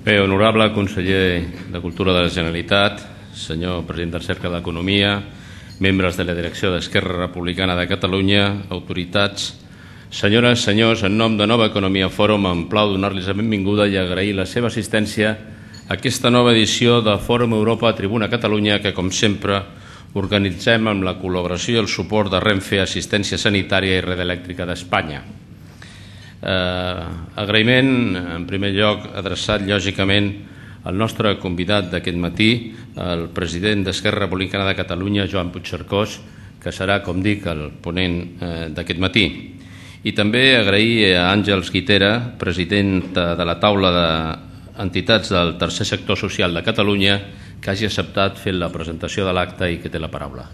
Bé, honorable conseller de Cultura de la Generalitat, senyor president del Cercle d'Economia, membres de la direcció d'Esquerra Republicana de Catalunya, autoritats, senyores, senyors, en nom de Nova Economia Fòrum em plau donar-los la benvinguda i agrair la seva assistència a aquesta nova edició de Fòrum Europa Tribuna Catalunya que, com sempre, organitzem amb la col·laboració i el suport de Renfe, Assistència Sanitària i Red Elèctrica d'Espanya. Agraïment, en primer lloc, adreçat lògicament al nostre convidat d'aquest matí, el president d'Esquerra Republicana de Catalunya, Joan Puigcercós, que serà, com dic, el ponent d'aquest matí. I també agrair a Àngels Guitera, presidenta de la taula d'entitats del Tercer Sector Social de Catalunya, que hagi acceptat fer la presentació de l'acte i que té la paraula.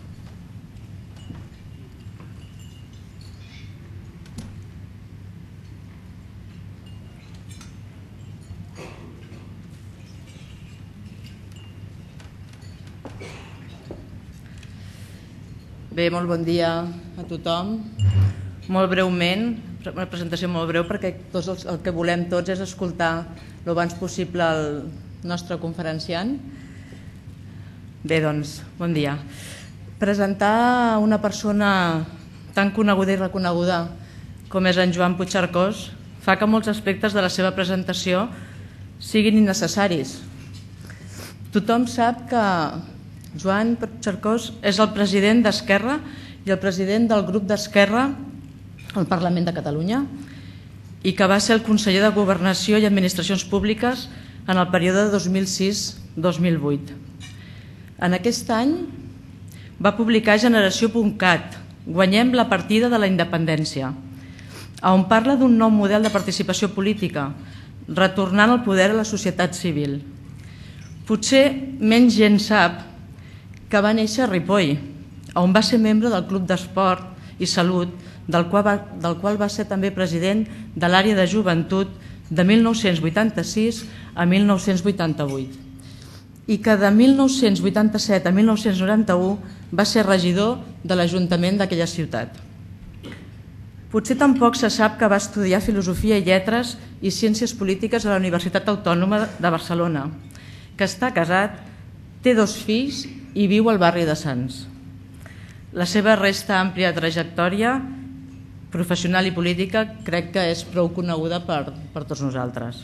Bé, molt bon dia a tothom. Molt breument, una presentació molt breu perquè el que volem tots és escoltar el abans possible el nostre conferenciant. Bé, doncs, bon dia. Presentar una persona tan coneguda i reconeguda com és en Joan Puigcercós fa que molts aspectes de la seva presentació siguin innecessaris. Tothom sap que Joan Puigcercós és el president d'Esquerra i el president del grup d'Esquerra al Parlament de Catalunya i que va ser el conseller de Governació i Administracions Públiques en el període 2006-2008. En aquest any va publicar Generació.cat, Guanyem la partida de la independència, on parla d'un nou model de participació política, retornant el poder a la societat civil. Potser menys gent sap que va néixer a Ripoll, on va ser membre del Club d'Esport i Salut, del qual va ser també president de l'àrea de joventut de 1986 a 1988, i que de 1987 a 1991 va ser regidor de l'Ajuntament d'aquella ciutat. Potser tampoc se sap que va estudiar Filosofia i Lletres i Ciències Polítiques a la Universitat Autònoma de Barcelona, que està casat, té 2 fills i viu al barri de Sants. La seva resta àmplia trajectòria professional i política crec que és prou coneguda per tots nosaltres.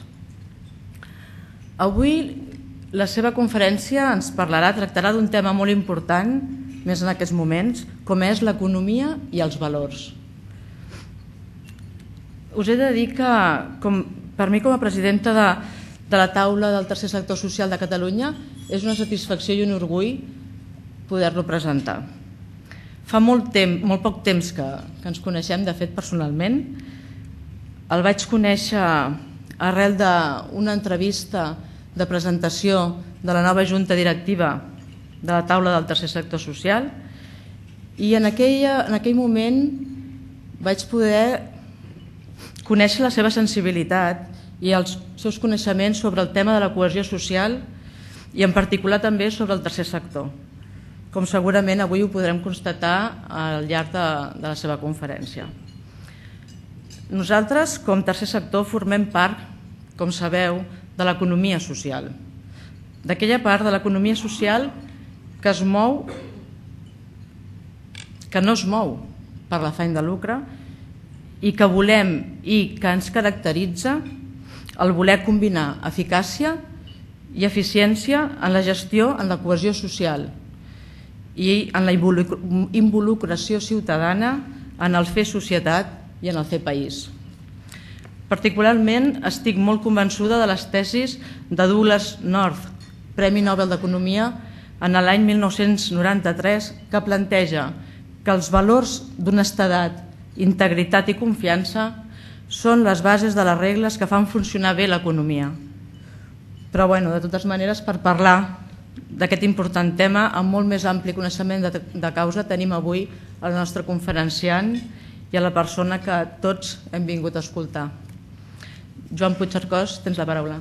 Avui la seva conferència ens tractarà d'un tema molt important, més en aquests moments, com és l'economia i els valors. Us he de dir que, per mi com a presidenta de la taula del Tercer Sector Social de Catalunya, és una satisfacció i un orgull poder-lo presentar. Fa molt poc temps que ens coneixem, de fet, personalment. El vaig conèixer arrel d'una entrevista de presentació de la nova junta directiva de la taula del Tercer Sector Social i en aquell moment vaig poder conèixer la seva sensibilitat i els seus coneixements sobre el tema de la cohesió social i en particular també sobre el tercer sector, com segurament avui ho podrem constatar al llarg de la seva conferència. Nosaltres, com tercer sector, formem part, com sabeu, de l'economia social, d'aquella part de l'economia social que no es mou per l'afany de lucre i que volem i que ens caracteritza el voler combinar eficàcia i eficiència en la gestió, en la cohesió social i en la involucració ciutadana en el fer societat i en el fer país. Particularment estic molt convençuda de les tesis de Douglass North, Premi Nobel d'Economia en l'any 1993, que planteja que els valors d'honestedat, integritat i confiança són les bases de les regles que fan funcionar bé l'economia. Però, de totes maneres, per parlar d'aquest important tema, amb molt més ampli coneixement de causa, tenim avui el nostre conferenciant i a la persona que tots hem vingut a escoltar. Joan Puigcercós, tens la paraula.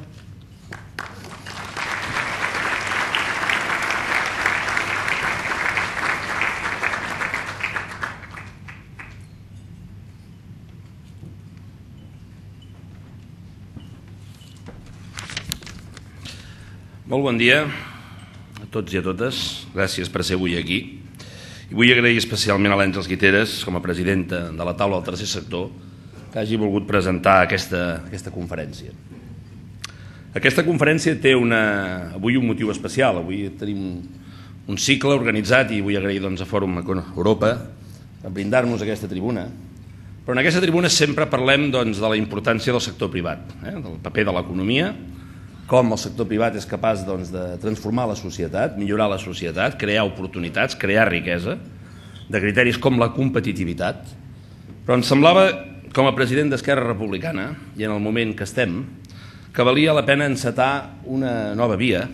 Molt bon dia a tots i a totes. Gràcies per ser avui aquí. I vull agrair especialment a l'Àngels Guiteres, com a presidenta de la taula del tercer sector, que hagi volgut presentar aquesta conferència. Aquesta conferència té avui un motiu especial. Avui tenim un cicle organitzat i vull agrair a Fòrum Europa per brindar-nos aquesta tribuna. Però en aquesta tribuna sempre parlem de la importància del sector privat, del paper de l'economia, com el sector privat és capaç de transformar la societat, millorar la societat, crear oportunitats, crear riquesa, de criteris com la competitivitat. Però em semblava, com a president d'Esquerra Republicana, i en el moment que estem, que valia la pena encetar una nova via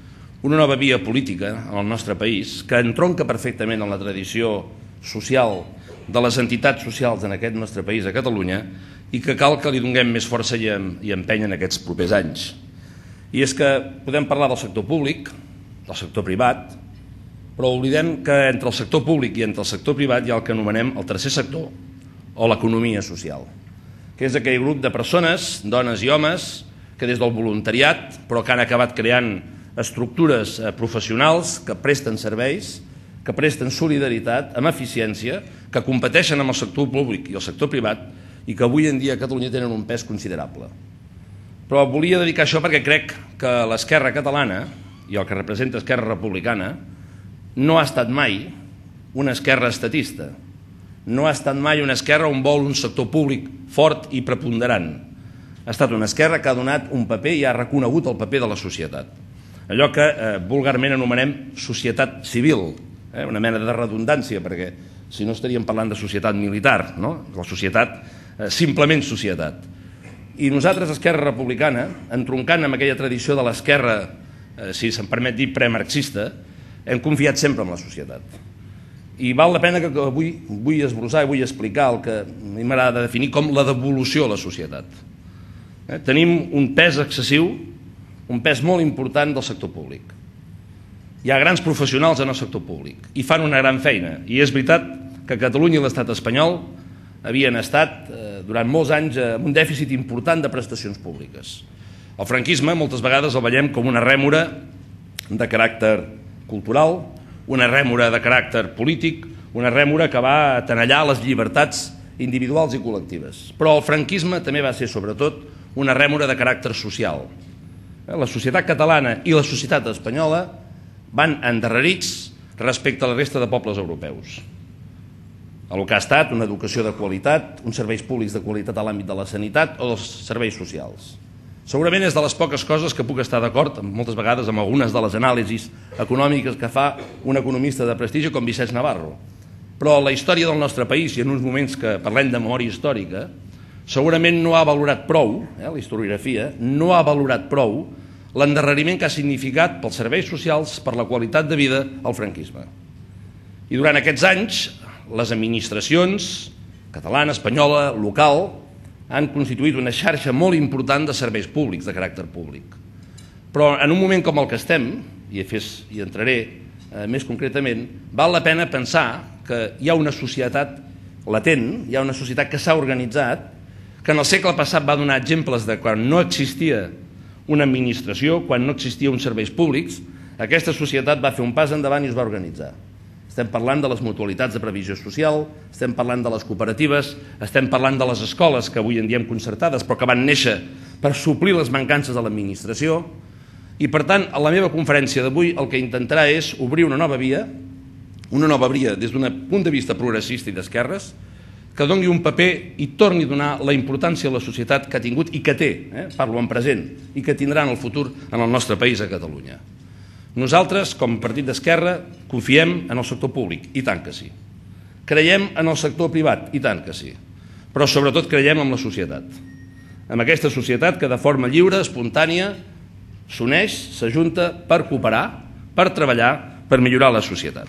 política en el nostre país, que entronca perfectament en la tradició social de les entitats socials en aquest nostre país, a Catalunya, i que cal que li donem més força i empeny en aquests propers anys. I és que podem parlar del sector públic, del sector privat, però oblidem que entre el sector públic i entre el sector privat hi ha el que anomenem el tercer sector, o l'economia social, que és aquell grup de persones, dones i homes, que des del voluntariat, però que han acabat creant estructures professionals que presten serveis, que presten solidaritat, amb eficiència, que competeixen amb el sector públic i el sector privat i que avui en dia a Catalunya tenen un pes considerable. Però volia dedicar això perquè crec que l'esquerra catalana i el que representa Esquerra Republicana no ha estat mai una esquerra estatista, no ha estat mai una esquerra on vol un sector públic fort i preponderant. Ha estat una esquerra que ha donat un paper i ha reconegut el paper de la societat. Allò que vulgarment anomenem societat civil, una mena de redundància, perquè si no estaríem parlant de societat militar, la societat, simplement societat. I nosaltres, Esquerra Republicana, entroncant amb aquella tradició de l'esquerra, si se'm permet dir, premarxista, hem confiat sempre en la societat. I val la pena que avui vull esbrossar i vull explicar el que a mi m'agrada definir com la devolució a la societat. Tenim un pes excessiu, un pes molt important del sector públic. Hi ha grans professionals en el sector públic i fan una gran feina. I és veritat que Catalunya i l'estat espanyol havien estat durant molts anys amb un dèficit important de prestacions públiques. El franquisme moltes vegades el veiem com una rèmora de caràcter cultural, una rèmora de caràcter polític, una rèmora que va tenallar les llibertats individuals i col·lectives. Però el franquisme també va ser, sobretot, una rèmora de caràcter social. La societat catalana i la societat espanyola van endarrerits respecte a la resta de pobles europeus. El que ha estat una educació de qualitat, uns serveis públics de qualitat a l'àmbit de la sanitat o dels serveis socials. Segurament és de les poques coses que puc estar d'acord moltes vegades amb algunes de les anàlisis econòmiques que fa un economista de prestigi com Vicenç Navarro. Però la història del nostre país, i en uns moments que parlem de memòria històrica, segurament no ha valorat prou, la historiografia, no ha valorat prou l'endarreriment que ha significat pels serveis socials, per la qualitat de vida, el franquisme. I durant aquests anys, les administracions catalana, espanyola, local, han constituït una xarxa molt important de serveis públics, de caràcter públic. Però en un moment com el que estem, i entraré més concretament, val la pena pensar que hi ha una societat latent, hi ha una societat que s'ha organitzat, que en el segle passat va donar exemples de quan no existia una administració, quan no existia uns serveis públics, aquesta societat va fer un pas endavant i es va organitzar. Estem parlant de les mutualitats de previsió social, estem parlant de les cooperatives, estem parlant de les escoles que avui en diem concertades però que van néixer per suplir les mancances de l'administració. I per tant, a la meva conferència d'avui el que intentarà és obrir una nova via des d'un punt de vista progressista i d'esquerres, que doni un paper i torni a donar la importància a la societat que ha tingut i que té, parlo en present, i que tindrà en el futur en el nostre país, a Catalunya. Nosaltres, com a partit d'Esquerra, confiem en el sector públic, i tant que sí. Creiem en el sector privat, i tant que sí. Però sobretot creiem en la societat. En aquesta societat que de forma lliure, espontània, s'uneix, s'ajunta per cooperar, per treballar, per millorar la societat.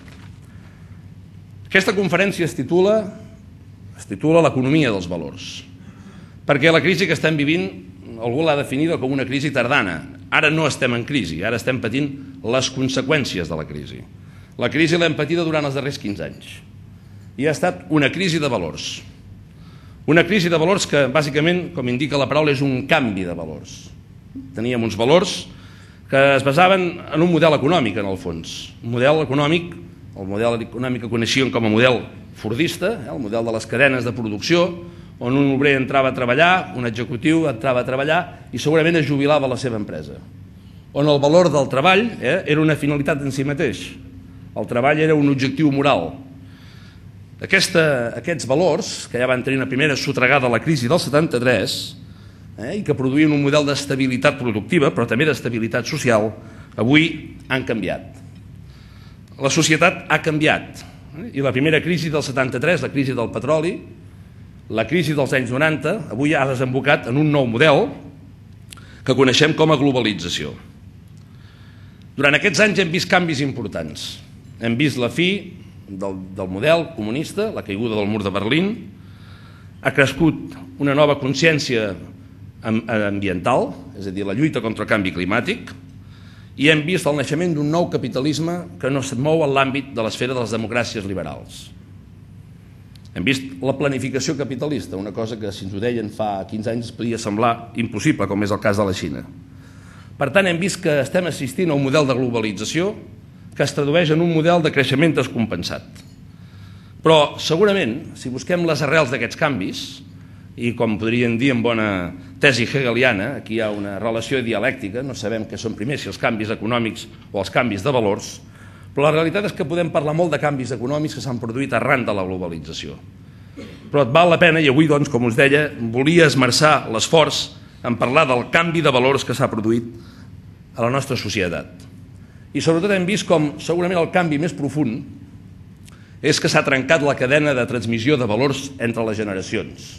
Aquesta conferència es titula l'economia dels valors, perquè la crisi que estem vivint algú l'ha definida com una crisi tardana. Ara no estem en crisi, ara estem patint les conseqüències de la crisi. La crisi l'hem patida durant els darrers 15 anys i ha estat una crisi de valors. Una crisi de valors que, bàsicament, com indica la paraula, és un canvi de valors. Teníem uns valors que es basaven en un model econòmic, en el fons. Un model econòmic, el model econòmic que coneixíem com a model fordista, el model de les cadenes de producció, on un obrer entrava a treballar, un executiu entrava a treballar i segurament es jubilava a la seva empresa. On el valor del treball era una finalitat en si mateix. El treball era un objectiu moral. Aquests valors, que ja van tenir una primera sotregada a la crisi del 73, i que produïen un model d'estabilitat productiva, però també d'estabilitat social, avui han canviat. La societat ha canviat. I la primera crisi del 73, la crisi del petroli, la crisi dels anys 90, avui ha desembocat en un nou model que coneixem com a globalització. Durant aquests anys hem vist canvis importants. Hem vist la fi del model comunista, la caiguda del mur de Berlín, ha crescut una nova consciència ambiental, és a dir, la lluita contra el canvi climàtic, i hem vist el naixement d'un nou capitalisme que no es mou en l'àmbit de l'esfera de les democràcies liberals. Hem vist la planificació capitalista, una cosa que si ens ho deien fa 15 anys es podia semblar impossible, com és el cas de la Xina. Per tant, hem vist que estem assistint a un model de globalització que es tradueix en un model de creixement descompensat. Però, segurament, si busquem les arrels d'aquests canvis, i com podríem dir en bona tesi hegeliana, aquí hi ha una relació dialèctica, no sabem què són primer, si els canvis econòmics o els canvis de valors, però la realitat és que podem parlar molt de canvis econòmics que s'han produït arran de la globalització. Però et val la pena, i avui, doncs, com us deia, volia esmerçar l'esforç en parlar del canvi de valors que s'ha produït a la nostra societat. I sobretot hem vist com segurament el canvi més profund és que s'ha trencat la cadena de transmissió de valors entre les generacions.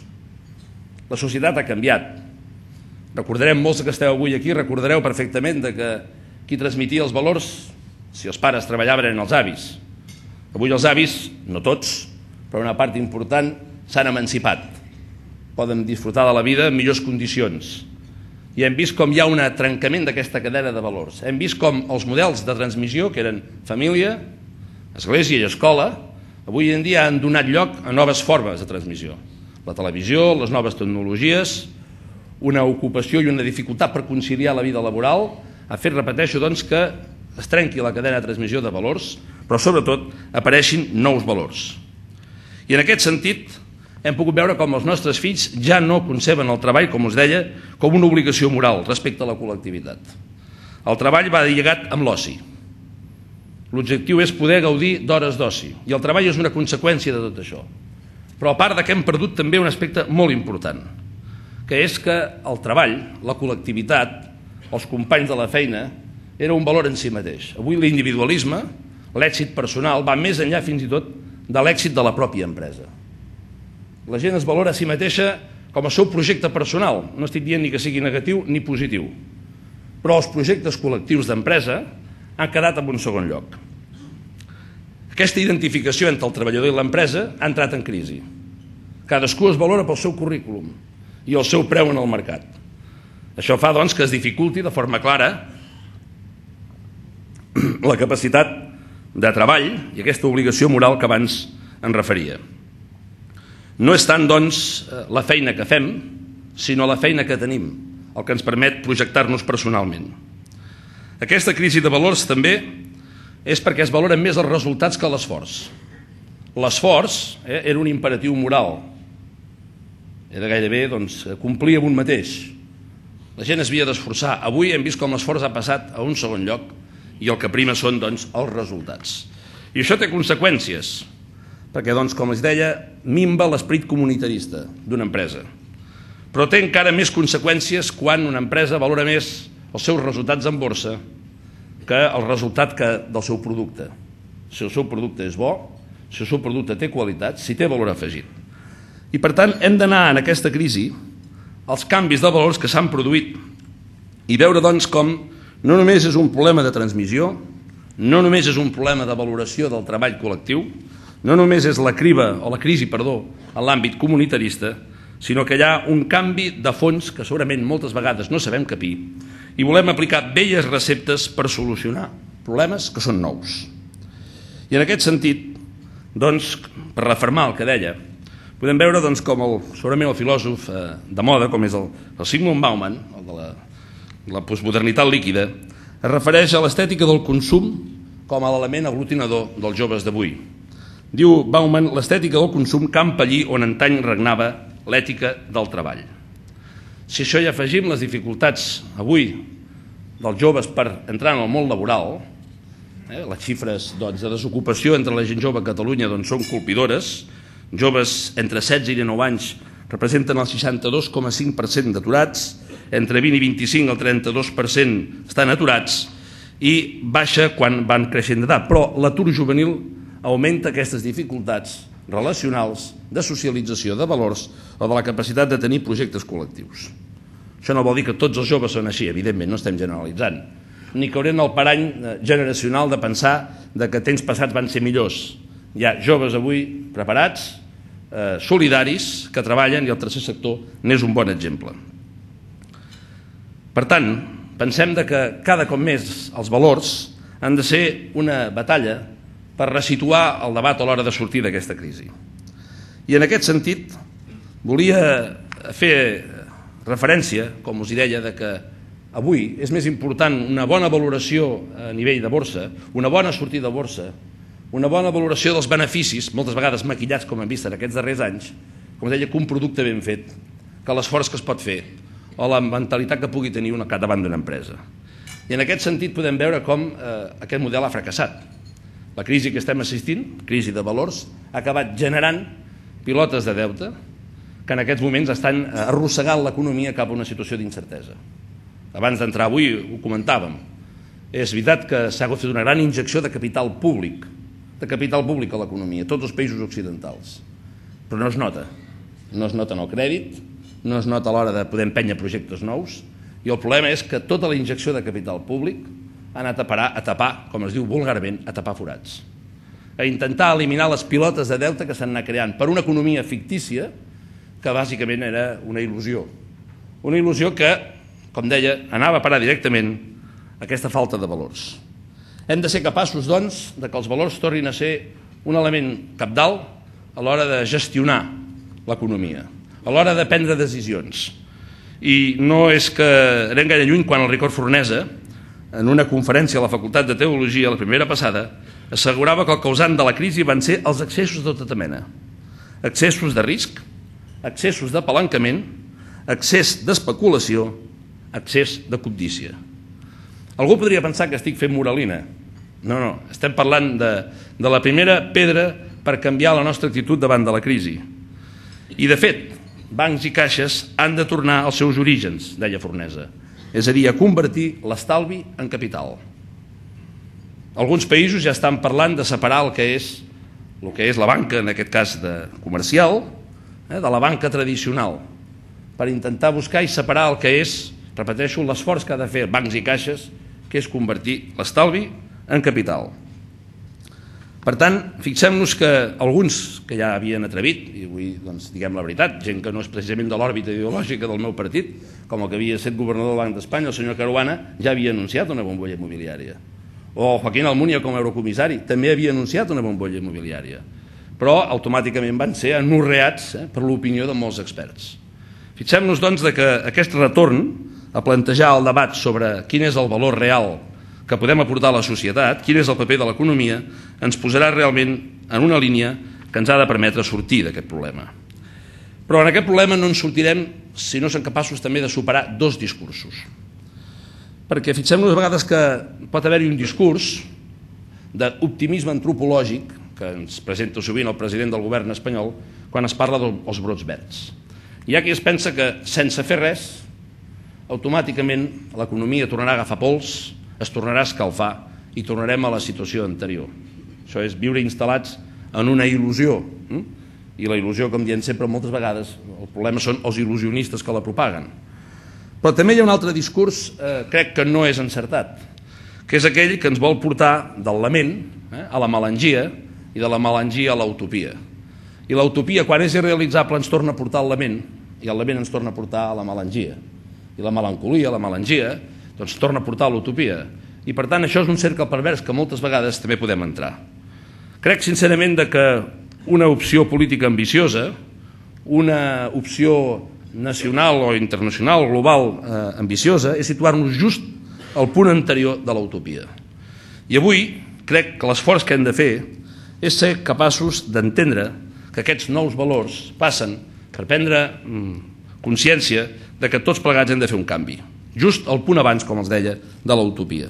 La societat ha canviat. Recordarem, molts que esteu avui aquí, recordareu perfectament que qui transmetia els valors, si els pares treballaven, eren els avis. Avui els avis, no tots, però una part important, s'han emancipat. Poden disfrutar de la vida en millors condicions. I hem vist com hi ha un trencament d'aquesta cadena de valors. Hem vist com els models de transmissió, que eren família, església i escola, avui en dia han donat lloc a noves formes de transmissió. La televisió, les noves tecnologies, una ocupació i una dificultat per conciliar la vida laboral ha fet, repeteixo, doncs, que es trenqui la cadena de transmissió de valors, però sobretot apareixin nous valors. I en aquest sentit hem pogut veure com els nostres fills ja no conceben el treball, com us deia, com una obligació moral respecte a la col·lectivitat. El treball va lligat amb l'oci. L'objectiu és poder gaudir d'hores d'oci, i el treball és una conseqüència de tot això. Però a part que hem perdut també un aspecte molt important, que és que el treball, la col·lectivitat, els companys de la feina, era un valor en si mateix. Avui l'individualisme, l'èxit personal, va més enllà fins i tot de l'èxit de la pròpia empresa. La gent es valora a si mateixa com a seu projecte personal, no estic dient ni que sigui negatiu ni positiu, però els projectes col·lectius d'empresa han quedat en un segon lloc. Aquesta identificació entre el treballador i l'empresa ha entrat en crisi. Cadascú es valora pel seu currículum i el seu preu en el mercat. Això fa, doncs, que es dificulti de forma clara la capacitat de treball i aquesta obligació moral que abans em referia. No és tant, doncs, la feina que fem, sinó la feina que tenim, el que ens permet projectar-nos personalment. Aquesta crisi de valors també és perquè es valoren més els resultats que l'esforç. L'esforç era un imperatiu moral. Era gairebé complir amb un mateix. La gent es havia d'esforçar. Avui hem vist com l'esforç ha passat a un segon lloc i el que prima són els resultats. I això té conseqüències, perquè, com es deia, minva l'esperit comunitarista d'una empresa. Però té encara més conseqüències quan una empresa valora més els seus resultats en borsa que el resultat del seu producte. Si el seu producte és bo, si el seu producte té qualitat, si té valor afegit. I per tant hem d'anar en aquesta crisi els canvis de valors que s'han produït i veure com no només és un problema de transmissió, no només és un problema de valoració del treball col·lectiu, no només és la crisi en l'àmbit comunitarista, sinó que hi ha un canvi de fons que segurament moltes vegades no sabem capir i volem aplicar velles receptes per solucionar problemes que són nous. I en aquest sentit, per refermar el que deia, podem veure com segurament el filòsof de moda, com és el Zygmunt Bauman, el de la postmodernitat líquida, Es refereix a l'estètica del consum com a l'element aglutinador dels joves d'avui. Diu Bauman, l'estètica del consum campa allí on antany regnava l'ètica del treball. Si això hi afegim les dificultats avui dels joves per entrar en el món laboral, les xifres de desocupació entre la gent jove a Catalunya són colpidores. Joves entre 16 i 19 anys representen el 62,5% d'aturats, entre 20 i 25 el 32% estan aturats i baixa quan van creixent d'edat. Però l'atur juvenil augmenta aquestes dificultats relacionals, de socialització, de valors o de la capacitat de tenir projectes col·lectius. Això no vol dir que tots els joves són així, evidentment, no estem generalitzant, ni caurem en el parany generacional de pensar que temps passats van ser millors. Hi ha joves avui preparats, solidaris, que treballen, i el tercer sector n'és un bon exemple. Per tant, pensem que cada cop més els valors han de ser una batalla per resituar el debat a l'hora de sortir d'aquesta crisi. I en aquest sentit volia fer referència, com us deia, que avui és més important una bona valoració a nivell de borsa, una bona sortida a borsa, una bona valoració dels beneficis, moltes vegades maquillats com hem vist en aquests darrers anys, com deia, que un producte ben fet, que l'esforç que es pot fer o la mentalitat que pugui tenir davant d'una empresa. I en aquest sentit podem veure com aquest model ha fracassat. La crisi que estem assistint, crisi de valors, ha acabat generant pilotes de deute que en aquests moments estan arrossegant l'economia cap a una situació d'incertesa. Abans d'entrar avui ho comentàvem. És veritat que s'ha fet una gran injecció de capital públic a l'economia, a tots els països occidentals. Però no es nota. No es nota en el crèdit, no es nota a l'hora de poder empènyer projectes nous, i el problema és que tota la injecció de capital públic ha anat a tapar, com es diu vulgarment, a tapar forats. A intentar eliminar les pilotes de deute que s'han anat creant per una economia fictícia que bàsicament era una il·lusió. Una il·lusió que, com deia, anava a parar directament a aquesta falta de valors. Hem de ser capaços, doncs, que els valors tornin a ser un element cabdal a l'hora de gestionar l'economia, a l'hora de prendre decisions. I no és que anem gaire lluny quan el Ricard Fornesa, en una conferència a la Facultat de Teologia, la primera passada, assegurava que el causant de la crisi van ser els excessos de tota mena. Excessos de risc, excessos d'apalancament, excés d'especulació, excés de cobdícia. Algú podria pensar que estic fent moralina. No, estem parlant de la primera pedra per canviar la nostra actitud davant de la crisi. I, de fet, bancs i caixes han de tornar als seus orígens, deia Fornesa, és a dir, a convertir l'estalvi en capital. Alguns països ja estan parlant de separar el que és la banca, en aquest cas comercial, de la banca tradicional, per intentar buscar i separar el que és, repeteixo, l'esforç que ha de fer bancs i caixes, que és convertir l'estalvi en capital. Per tant, fixem-nos que alguns que ja havien atrevit, i avui diguem la veritat, gent que no és precisament de l'òrbita ideològica del meu partit, com el que havia estat governador del Banc d'Espanya, el senyor Caruana, ja havia anunciat una bombolla immobiliària. O Joaquín Almunia, com a eurocomissari, també havia anunciat una bombolla immobiliària. Però automàticament van ser anorreats per l'opinió de molts experts. Fixem-nos, doncs, que aquest retorn a plantejar el debat sobre quin és el valor real que podem aportar a la societat, quin és el paper de l'economia, ens posarà realment en una línia que ens ha de permetre sortir d'aquest problema. Però en aquest problema no ens sortirem si no som capaços també de superar dos discursos. Perquè fixem-nos a vegades que pot haver-hi un discurs d'optimisme antropològic que ens presenta sovint el president del govern espanyol quan es parla dels brots verds. Hi ha qui es pensa que sense fer res, automàticament l'economia tornarà a agafar pols, es tornarà a escalfar i tornarem a la situació anterior. Això és viure instal·lats en una il·lusió. I la il·lusió, com diem sempre moltes vegades, el problema són els il·lusionistes que la propaguen. Però també hi ha un altre discurs, crec que no és encertat, que és aquell que ens vol portar del lament a la melangia i de la melangia a l'utopia. I l'utopia, quan és irrealitzable, ens torna a portar al lament, i el lament ens torna a portar a la melangia. I la melancolia, la melangia, doncs torna a portar a l'utopia. I per tant això és un cercle pervers que moltes vegades també podem entrar. Crec sincerament que una opció política ambiciosa, una opció nacional o internacional, global, ambiciosa, és situar-nos just el punt anterior de l'utopia. I avui crec que l'esforç que hem de fer és ser capaços d'entendre que aquests nous valors passen per prendre consciència de que tots plegats hem de fer un canvi, just al punt abans, com els deia, de l'utopia.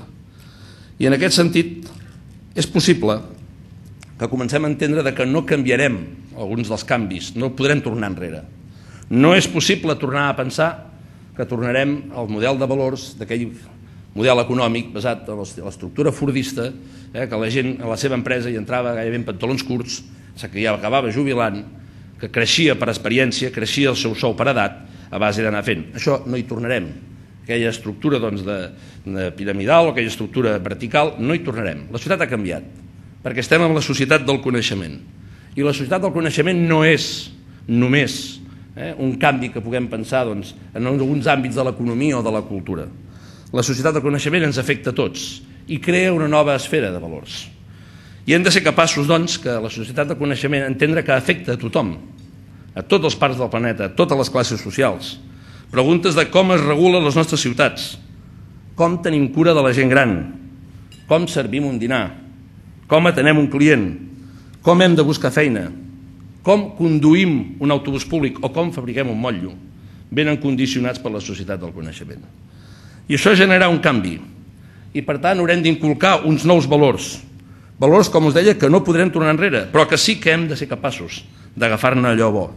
I en aquest sentit és possible que comencem a entendre que no canviarem alguns dels canvis, no podrem tornar enrere. No és possible tornar a pensar que tornarem al model de valors d'aquell model econòmic basat en l'estructura fordista, que la gent a la seva empresa hi entrava gairebé en pantalons curts, que ja acabava jubilant, que creixia per experiència, creixia el seu sou per edat, a base d'anar fent. Això no hi tornarem. Aquella estructura de piramidal o aquella estructura vertical, no hi tornarem. La societat ha canviat, perquè estem en la societat del coneixement. I la societat del coneixement no és només un canvi que puguem pensar en alguns àmbits de l'economia o de la cultura. La societat del coneixement ens afecta a tots i crea una nova esfera de valors. I hem de ser capaços, doncs, que la societat del coneixement entendre que afecta a tothom, a totes les parts del planeta, a totes les classes socials. Preguntes de com es regulen les nostres ciutats, com tenim cura de la gent gran, com servim un dinar, com atenem un client, com hem de buscar feina, com conduïm un autobús públic o com fabriquem un motllo, venen condicionats per la societat del coneixement. I això generarà un canvi. I per tant haurem d'inculcar uns nous valors. Valors, com us deia, que no podrem tornar enrere, però que sí que hem de ser capaços d'agafar-ne allò bo.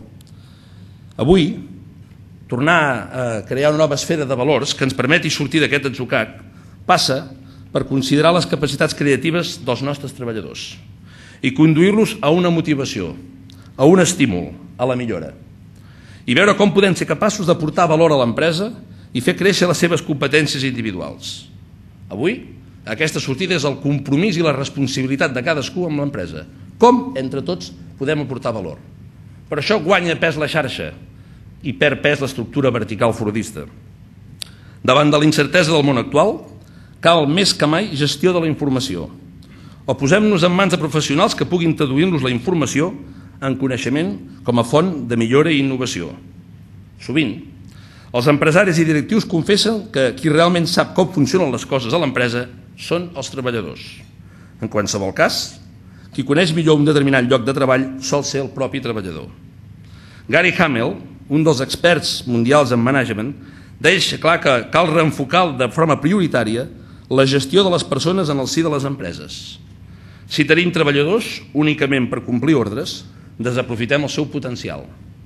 Avui, tornar a crear una nova esfera de valors que ens permeti sortir d'aquest atzucac passa per considerar les capacitats creatives dels nostres treballadors i conduir-los a una motivació, a un estímul, a la millora. I veure com podem ser capaços d'aportar valor a l'empresa i fer créixer les seves competències individuals. Avui, aquesta sortida és el compromís i la responsabilitat de cadascú amb l'empresa. Com, entre tots, podem aportar valor? Per això guanya pes la xarxa i perd pes l'estructura vertical fordista. Davant de la incertesa del món actual, cal més que mai gestió de la informació. O posem-nos en mans de professionals que puguin traduir-nos la informació en coneixement com a font de millora i innovació. Sovint, els empresaris i directius confessen que qui realment sap com funcionen les coses a l'empresa són els treballadors. En qualsevol cas, qui coneix millor un determinat lloc de treball sol ser el propi treballador. Gary Hamel, un dels experts mundials en management, deixa clar que cal reenfocar de forma prioritària la gestió de les persones en el si de les empreses. Si tenim treballadors únicament per complir ordres, desaprofitem el seu potencial.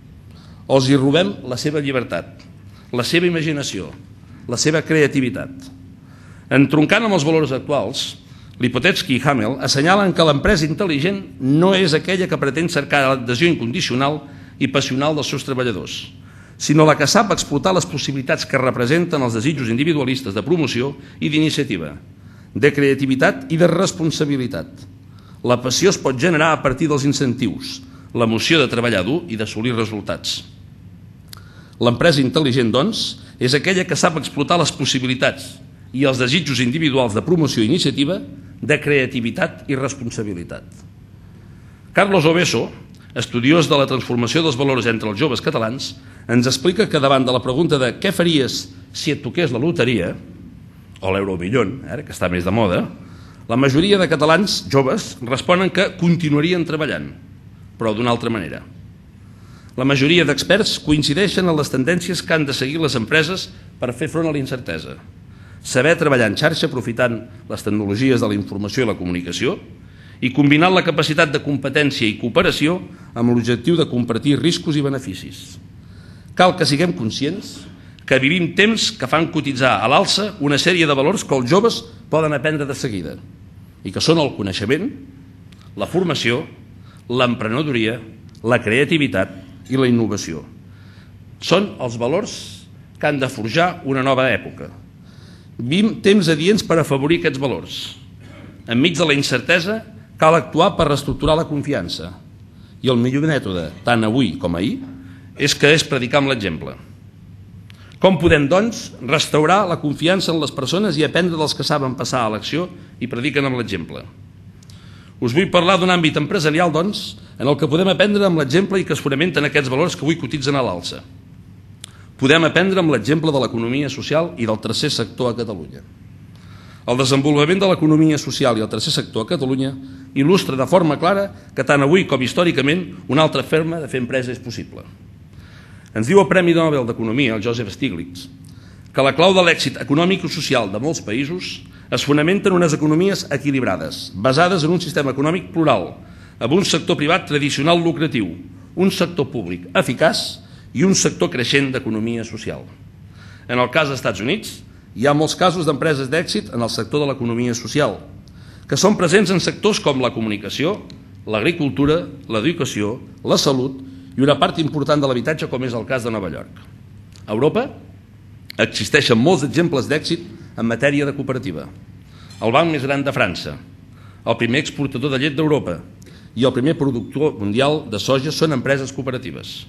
Els hi robem la seva llibertat, la seva imaginació, la seva creativitat. Entroncant amb els valors actuals, Lipotetsky i Hamel assenyalen que l'empresa intel·ligent no és aquella que pretén cercar l'adhesió incondicional i passional dels seus treballadors, sinó la que sap explotar les possibilitats que representen els desitjos individualistes de promoció i d'iniciativa, de creativitat i de responsabilitat. La passió es pot generar a partir dels incentius, l'emoció de treballar dur i d'assolir resultats. L'empresa intel·ligent, doncs, és aquella que sap explotar les possibilitats i els desitjos individuals de promoció i iniciativa, de creativitat i responsabilitat. Carlos Obeso, estudiós de la transformació dels valors entre els joves catalans, ens explica que davant de la pregunta de què faries si et toqués la loteria, o l'Euromillón, que està més de moda, la majoria de catalans joves responen que continuarien treballant, però d'una altra manera. La majoria d'experts coincideixen en les tendències que han de seguir les empreses per fer front a la incertesa. Saber treballar en xarxa aprofitant les tecnologies de la informació i la comunicació i combinant la capacitat de competència i cooperació amb l'objectiu de compartir riscos i beneficis. Cal que siguem conscients que vivim temps que fan cotitzar a l'alça una sèrie de valors que els joves poden aprendre de seguida i que són el coneixement, la formació, l'emprenedoria, la creativitat i la innovació. Són els valors que han de forjar una nova època. Vivim temps adients per afavorir aquests valors. Enmig de la incertesa cal actuar per reestructurar la confiança i el millor mètode, tant avui com ahir, és predicar amb l'exemple. Com podem, doncs, restaurar la confiança en les persones i aprendre dels que saben passar a l'acció i prediquen amb l'exemple? Us vull parlar d'un àmbit empresarial, doncs, en el que podem aprendre amb l'exemple i que es fonamenten aquests valors que avui cotitzen a l'alça. Podem aprendre amb l'exemple de l'economia social i del tercer sector a Catalunya. El desenvolupament de l'economia social i el tercer sector a Catalunya il·lustra de forma clara que tant avui com històricament una altra forma de fer empresa és possible. Ens diu el Premi Nobel d'Economia, el Joseph Stiglitz, que la clau de l'èxit econòmic i social de molts països es fonamenta en unes economies equilibrades, basades en un sistema econòmic plural, amb un sector privat tradicional lucratiu, un sector públic eficaç i un sector creixent d'economia social. En el cas dels Estats Units, hi ha molts casos d'empreses d'èxit en el sector de l'economia social, que són presents en sectors com la comunicació, l'agricultura, l'educació, la salut i una part important de l'habitatge, com és el cas de Nova York. A Europa existeixen molts exemples d'èxit en matèria de cooperativa. El banc més gran de França, el primer exportador de llet d'Europa i el primer productor mundial de soja són empreses cooperatives.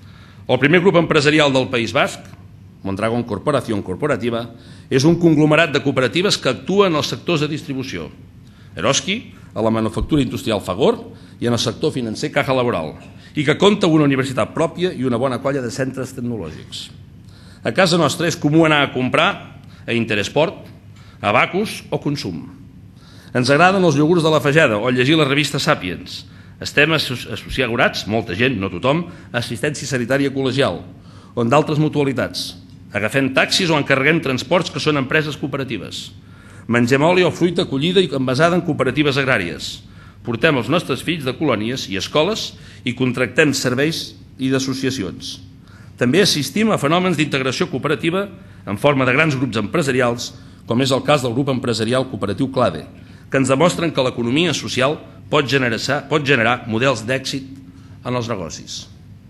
El primer grup empresarial del País Basc, Mondragon Corporación Corporativa, és un conglomerat de cooperatives que actua en els sectors de distribució. Eroski, a la manufactura industrial Fagor, i en el sector financer Caja Laboral, i que compta amb una universitat pròpia i una bona colla de centres tecnològics. A casa nostra és comú anar a comprar a Interesport, a Bacus o Consum. Ens agraden els iogurts de la Fageda o llegir la revista Sapiens. Estem associats, molta gent, no tothom, a assistència sanitària col·legial, o en d'altres mutualitats. Agafem taxis o encarreguem transports que són empreses cooperatives. Mengem oli o fruita collida i envasada en cooperatives agràries. Portem els nostres fills de colònies i escoles i contractem serveis i d'associacions. També assistim a fenòmens d'integració cooperativa en forma de grans grups empresarials, com és el cas del grup empresarial cooperatiu Clade, que ens demostren que l'economia social pot generar models d'èxit en els negocis.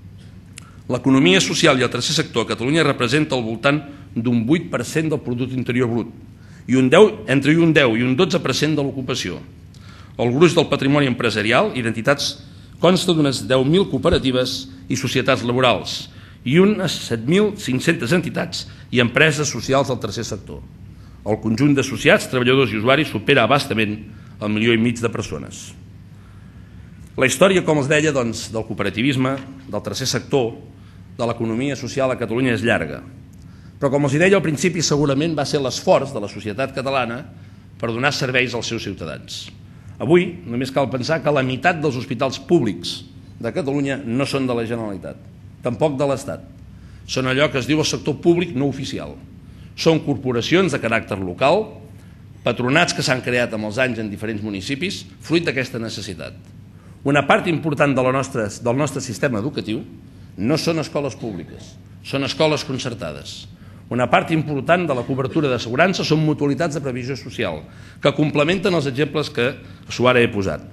L'economia social i el tercer sector a Catalunya representa al voltant d'un 8% del producte interior brut i entre un 10 i un 12% de l'ocupació. El gruix del patrimoni empresarial i d'entitats consta d'unes 10.000 cooperatives i societats laborals i unes 7.500 entitats i empreses socials del tercer sector. El conjunt d'associats, treballadors i usuaris supera abastament el 1,5 milió de persones. La història, com els deia, del cooperativisme, del tercer sector, de l'economia social a Catalunya és llarga. Però, com els deia al principi, segurament va ser l'esforç de la societat catalana per donar serveis als seus ciutadans. Avui només cal pensar que la meitat dels hospitals públics de Catalunya no són de la Generalitat, tampoc de l'Estat. Són allò que es diu el sector públic no oficial. Són corporacions de caràcter local, patronats que s'han creat amb els anys en diferents municipis, fruit d'aquesta necessitat. Una part important del nostre sistema educatiu no són escoles públiques, són escoles concertades. Una part important de la cobertura d'assegurança són mutualitats de previsió social, que complementen els exemples que ara he posat.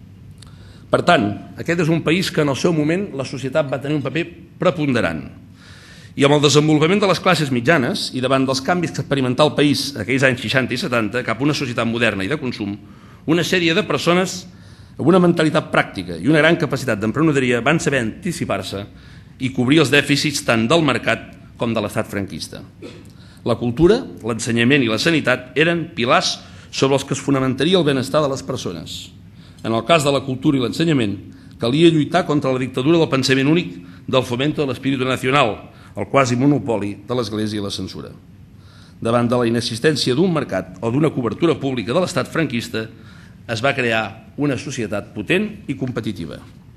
Per tant, aquest és un país que en el seu moment la societat va tenir un paper preponderant. I amb el desenvolupament de les classes mitjanes i davant dels canvis que experimentà el país aquells anys 60 i 70 cap a una societat moderna i de consum, una sèrie de persones amb una mentalitat pràctica i una gran capacitat d'emprenedoria van saber anticipar-se i cobrir els dèficits tant del mercat com de l'estat franquista. La cultura, l'ensenyament i la sanitat eren pilars sobre els que es fonamentaria el benestar de les persones. En el cas de la cultura i l'ensenyament, calia lluitar contra la dictadura del pensament únic del fomento de l'espíritu nacional, el quasi monopoli de l'Església i la censura. Davant de la inexistència d'un mercat o d'una cobertura pública de l'estat franquista, es va crear una societat potent i competitiva.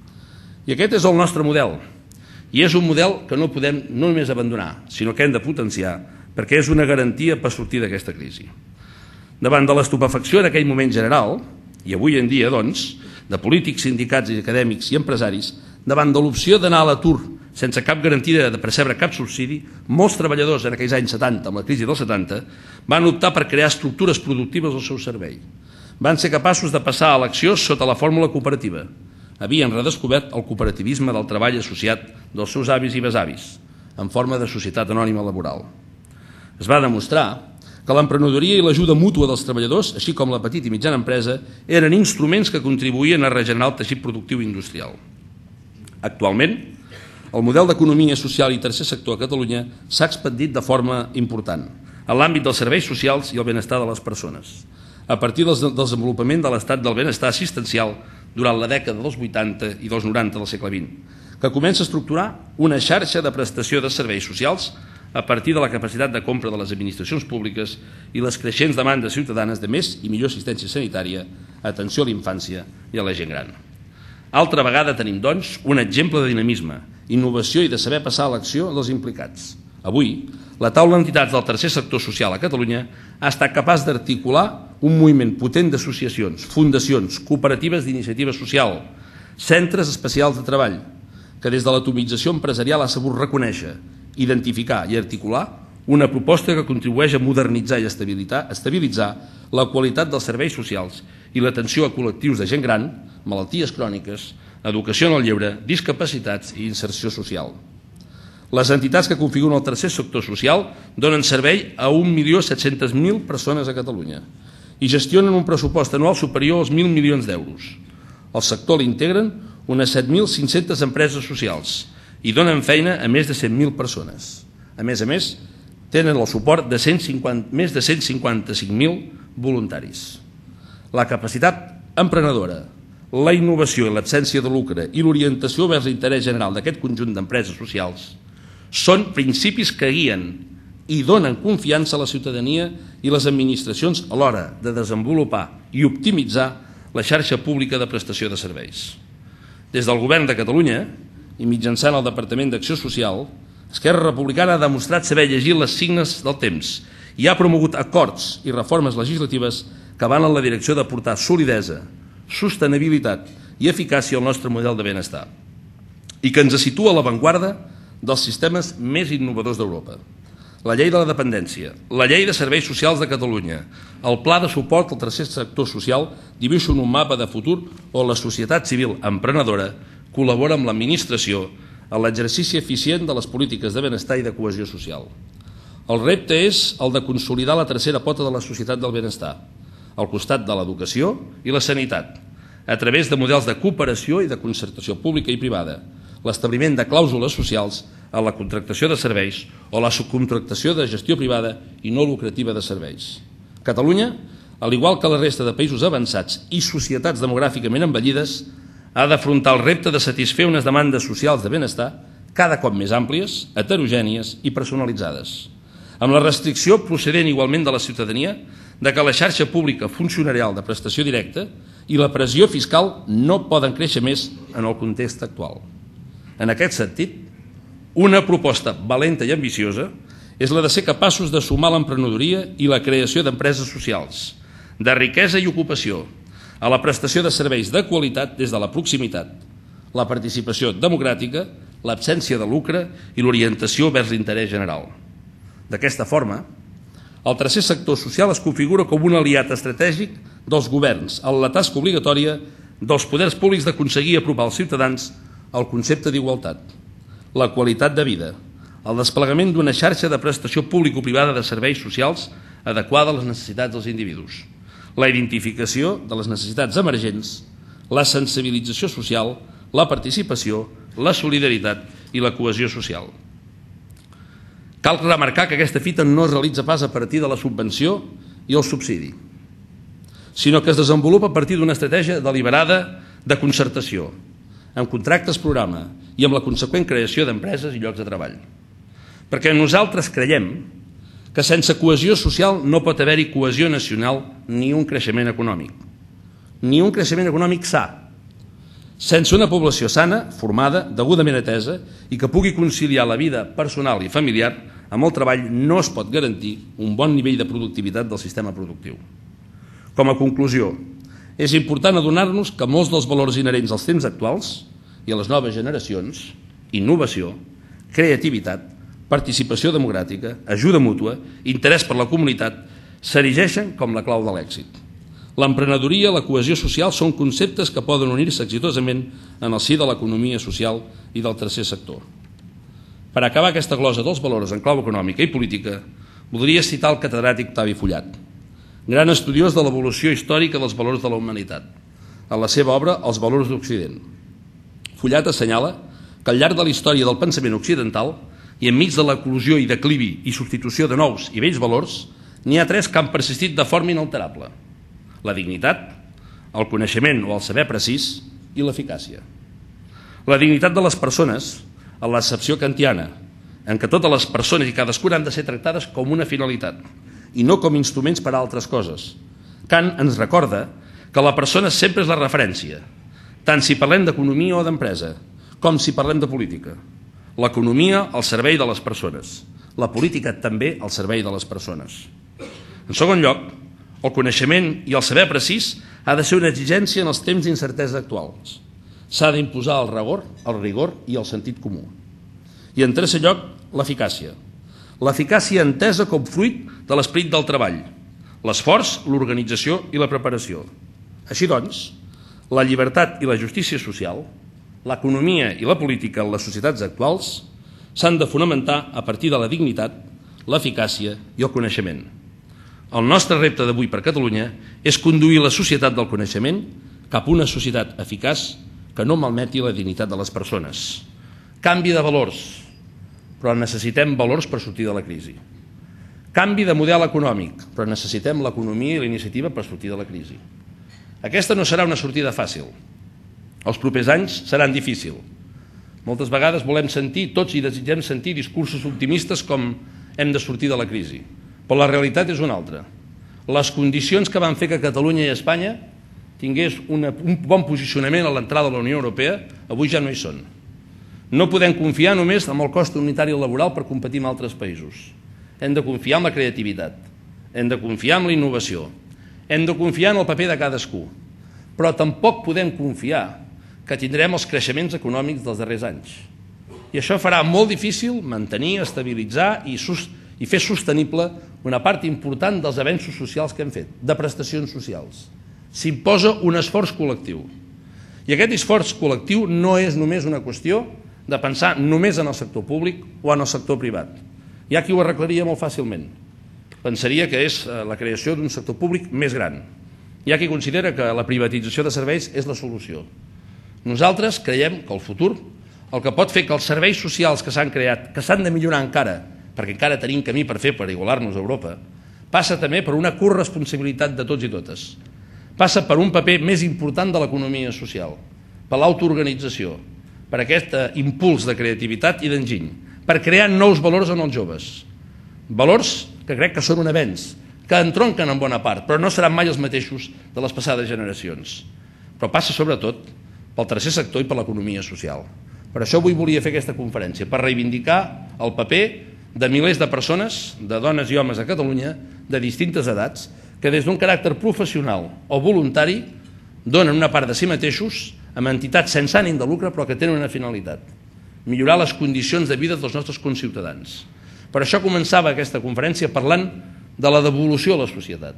I aquest és el nostre model. I és un model que no podem no només abandonar, sinó que hem de potenciar, perquè és una garantia per sortir d'aquesta crisi. Davant de l'estupefacció d'aquell moment general, i avui en dia, doncs, de polítics, sindicats i acadèmics i empresaris, davant de l'opció d'anar a l'atur sense cap garantia de percebre cap subsidi, molts treballadors en aquells anys 70, amb la crisi dels 70, van optar per crear estructures productives al seu servei. Van ser capaços de passar a l'acció sota la fórmula cooperativa. Havien redescobert el cooperativisme del treball associat dels seus avis i besavis, en forma de societat anònima laboral. Es va demostrar que l'emprenedoria i l'ajuda mútua dels treballadors, així com la petita i mitjana empresa, eren instruments que contribuïen a regenerar el teixit productiu industrial. Actualment, el model d'economia social i tercer sector a Catalunya s'ha expandit de forma important en l'àmbit dels serveis socials i el benestar de les persones, a partir del desenvolupament de l'estat del benestar assistencial durant la dècada dels 80 i dels 90 del segle XX, que comença a estructurar una xarxa de prestació de serveis socials a partir de la capacitat de compra de les administracions públiques i les creixents demandes ciutadanes de més i millor assistència sanitària, atenció a la infància i a la gent gran. Altra vegada tenim, doncs, un exemple de dinamisme, innovació i de saber passar a l'acció dels implicats. Avui, la taula d'entitats del tercer sector social a Catalunya ha estat capaç d'articular un moviment potent d'associacions, fundacions, cooperatives d'iniciativa social, centres especials de treball, que des de l'atomització empresarial ha sabut reconèixer, identificar i articular una proposta que contribueix a modernitzar i estabilitzar la qualitat dels serveis socials i l'atenció a col·lectius de gent gran, malalties cròniques, educació en el lleure, discapacitats i inserció social. Les entitats que configuren el tercer sector social donen servei a 1.700.000 persones a Catalunya i gestionen un pressupost anual superior als 1.000 milions d'euros. El sector l'integren unes 7.500 empreses socials i donen feina a més de 100.000 persones. A més, tenen el suport de més de 155.000 voluntaris. La capacitat emprenedora, la innovació i l'absència de lucre i l'orientació vers l'interès general d'aquest conjunt d'empreses socials són principis que guien i donen confiança a la ciutadania i les administracions a l'hora de desenvolupar i optimitzar la xarxa pública de prestació de serveis. Des del Govern de Catalunya i mitjançant el Departament d'Acció Social, Esquerra Republicana ha demostrat saber llegir les signes del temps i ha promogut acords i reformes legislatives que van en la direcció d'aportar solidesa, sostenibilitat i eficàcia al nostre model de benestar i que ens situa a l'avantguarda dels sistemes més innovadors d'Europa. La llei de la dependència, la llei de serveis socials de Catalunya, el pla de suport al tercer sector social dibuixen un mapa de futur on la societat civil emprenedora col·labora amb l'administració en l'exercici eficient de les polítiques de benestar i de cohesió social. El repte és el de consolidar la tercera pota de la societat del benestar, al costat de l'educació i la sanitat, a través de models de cooperació i de concertació pública i privada, l'establiment de clàusules socials a la contractació de serveis o la subcontractació de gestió privada i no lucrativa de serveis. Catalunya, al igual que la resta de països avançats i societats demogràficament envellides, ha d'afrontar el repte de satisfer unes demandes socials de benestar cada cop més àmplies, heterogènies i personalitzades, amb la restricció procedent igualment de la ciutadania de que la xarxa pública funcionarial de prestació directa i la pressió fiscal no poden créixer més en el context actual. En aquest sentit, una proposta valenta i ambiciosa és la de ser capaços de sumar l'emprenedoria i la creació d'empreses socials, de riquesa i ocupació, a la prestació de serveis de qualitat des de la proximitat, la participació democràtica, l'absència de lucre i l'orientació vers l'interès general. D'aquesta forma, el tercer sector social es configura com un aliat estratègic dels governs en la tasca obligatòria dels poders públics d'aconseguir apropar als ciutadans el concepte d'igualtat, la qualitat de vida, el desplegament d'una xarxa de prestació público-privada de serveis socials adequada a les necessitats dels individus, la identificació de les necessitats emergents, la sensibilització social, la participació, la solidaritat i la cohesió social. Cal remarcar que aquesta fita no es realitza pas a partir de la subvenció i el subsidi, sinó que es desenvolupa a partir d'una estratègia deliberada de concertació, amb contractes programa i amb la conseqüent creació d'empreses i llocs de treball. Perquè nosaltres creiem que sense cohesió social no pot haver-hi cohesió nacional ni un creixement econòmic. Ni un creixement econòmic sa. Sense una població sana, formada, degudament atesa i que pugui conciliar la vida personal i familiar amb el treball no es pot garantir un bon nivell de productivitat del sistema productiu. Com a conclusió, és important adonar-nos que molts dels valors inherents als temps actuals i a les noves generacions, innovació, creativitat, participació democràtica, ajuda mútua, interès per la comunitat, s'erigeixen com la clau de l'èxit. L'emprenedoria i la cohesió social són conceptes que poden unir-se exitosament en el si de l'economia social i del tercer sector. Per acabar aquesta glosa dels valors en clau econòmica i política, voldria citar el catedràtic Octavi Fullat, gran estudiós de l'evolució històrica dels valors de la humanitat, en la seva obra Els valors d'Occident. Fullat assenyala que al llarg de la història del pensament occidental i enmig de l'eclosió i declivi i substitució de nous i vells valors, n'hi ha tres que han persistit de forma inalterable: la dignitat, el coneixement o el saber precís i l'eficàcia. La dignitat de les persones, en l'accepció kantiana, en què totes les persones i cadascuna han de ser tractades com una finalitat i no com instruments per a altres coses. Kant ens recorda que la persona sempre és la referència, tant si parlem d'economia o d'empresa, com si parlem de política. L'economia al servei de les persones, la política també al servei de les persones. En segon lloc, el coneixement i el saber precís ha de ser una exigència en els temps d'incertesa actuals. S'ha d'imposar el rigor i el sentit comú. I en tercer lloc, l'eficàcia. L'eficàcia entesa com fruit de l'esperit del treball, l'esforç, l'organització i la preparació. Així doncs, la llibertat i la justícia social, l'economia i la política en les societats actuals s'han de fonamentar a partir de la dignitat, l'eficàcia i el coneixement. El nostre repte d'avui per Catalunya és conduir la societat del coneixement cap a una societat eficaç que no malmeti la dignitat de les persones. Canvi de valors, però necessitem valors per sortir de la crisi. Canvi de model econòmic, però necessitem l'economia i la iniciativa per sortir de la crisi. Aquesta no serà una sortida fàcil. Els propers anys seran difícils. Moltes vegades volem sentir, tots i desitgem sentir discursos optimistes com hem de sortir de la crisi. Però la realitat és una altra. Les condicions que van fer que Catalunya i Espanya tingués un bon posicionament a l'entrada de la Unió Europea, avui ja no hi són. No podem confiar només en el cost unitari laboral per competir amb altres països. Hem de confiar en la creativitat, hem de confiar en la innovació, hem de confiar en el paper de cadascú, però tampoc podem confiar que tindrem els creixements econòmics dels darrers anys. I això farà molt difícil mantenir, estabilitzar i fer sostenible una part important dels avenços socials que hem fet, de prestacions socials. S'imposa un esforç col·lectiu. I aquest esforç col·lectiu no és només una qüestió de pensar només en el sector públic o en el sector privat. Hi ha qui ho arreglaria molt fàcilment. Pensaria que és la creació d'un sector públic més gran. Hi ha qui considera que la privatització de serveis és la solució. Nosaltres creiem que el futur, el que pot fer que els serveis socials que s'han creat, que s'han de millorar encara, perquè encara tenim camí per fer per igualar-nos a Europa, passa també per una corresponsabilitat de tots i totes. Passa per un paper més important de l'economia social, per l'autoorganització, per aquest impuls de creativitat i d'enginy, per crear nous valors en els joves. Valors que crec que són un avenç, que entronquen en bona part, però no seran mai els mateixos de les passades generacions. Però passa sobretot pel tercer sector i per l'economia social. Per això avui volia fer aquesta conferència, per reivindicar el paper de milers de persones, de dones i homes a Catalunya, de distintes edats, que des d'un caràcter professional o voluntari donen una part de si mateixos amb entitats sense ànim de lucre però que tenen una finalitat: millorar les condicions de vida dels nostres conciutadans. Per això començava aquesta conferència parlant de la devolució a la societat.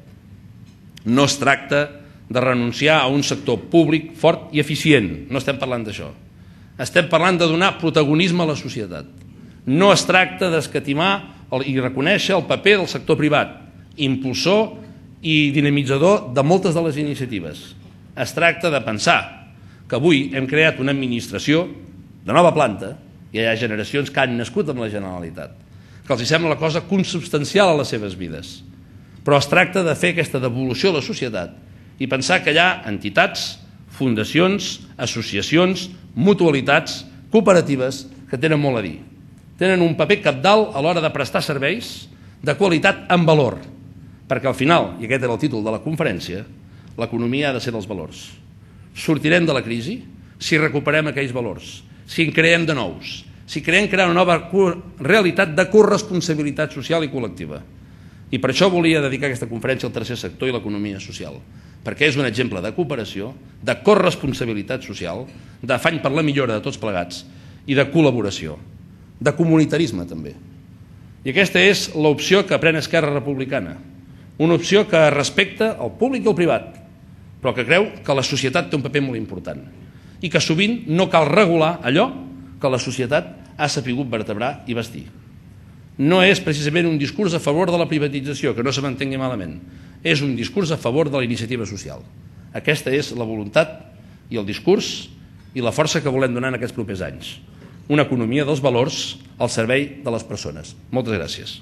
No es tracta de renunciar a un sector públic fort i eficient, no estem parlant d'això. Estem parlant de donar protagonisme a la societat. No es tracta d'escatimar i reconèixer el paper del sector privat, impulsor i dinamitzador de moltes de les iniciatives. Es tracta de pensar que avui hem creat una administració de nova planta, i hi ha generacions que han nascut amb la Generalitat, que els sembla la cosa consubstancial a les seves vides. Però es tracta de fer aquesta devolució a la societat i pensar que hi ha entitats, fundacions, associacions, mutualitats, cooperatives que tenen molt a dir. Tenen un paper cabdal a l'hora de prestar serveis de qualitat amb valor, perquè al final, i aquest era el títol de la conferència, l'economia ha de ser dels valors. Sortirem de la crisi si recuperem aquells valors, si en creem de nous, si creem crear una nova realitat de corresponsabilitat social i col·lectiva. I per això volia dedicar aquesta conferència al tercer sector i l'economia social, perquè és un exemple de cooperació, de corresponsabilitat social, d'afany per la millora de tots plegats i de col·laboració, de comunitarisme també. I aquesta és l'opció que pren Esquerra Republicana, una opció que respecta el públic i el privat, però que creu que la societat té un paper molt important i que sovint no cal regular allò que la societat ha sapigut vertebrar i vestir. No és precisament un discurs a favor de la privatització, que no se m'entengui malament, és un discurs a favor de la iniciativa social. Aquesta és la voluntat i el discurs i la força que volem donar en aquests propers anys. Una economia dels valors al servei de les persones. Moltes gràcies.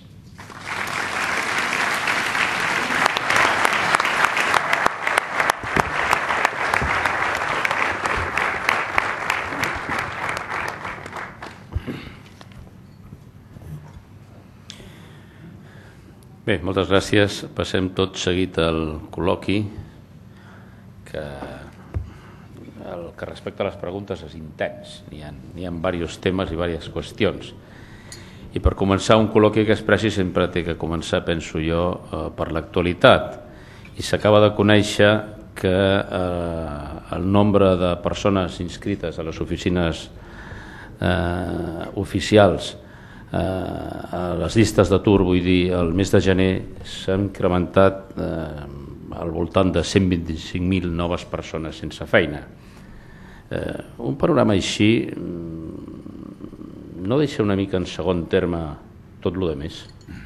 Bé, moltes gràcies. Passem tot seguit al col·loqui, que el que respecta a les preguntes és intens. N'hi ha diversos temes i diverses qüestions. I per començar un col·loqui que expressi sempre té que començar, penso jo, per l'actualitat. I s'acaba de conèixer que el nombre de persones inscrites a les oficines oficials a les llistes d'atur, vull dir, el mes de gener s'ha incrementat al voltant de 125.000 noves persones sense feina. Un panorama així no deixa una mica en segon terme tot el més?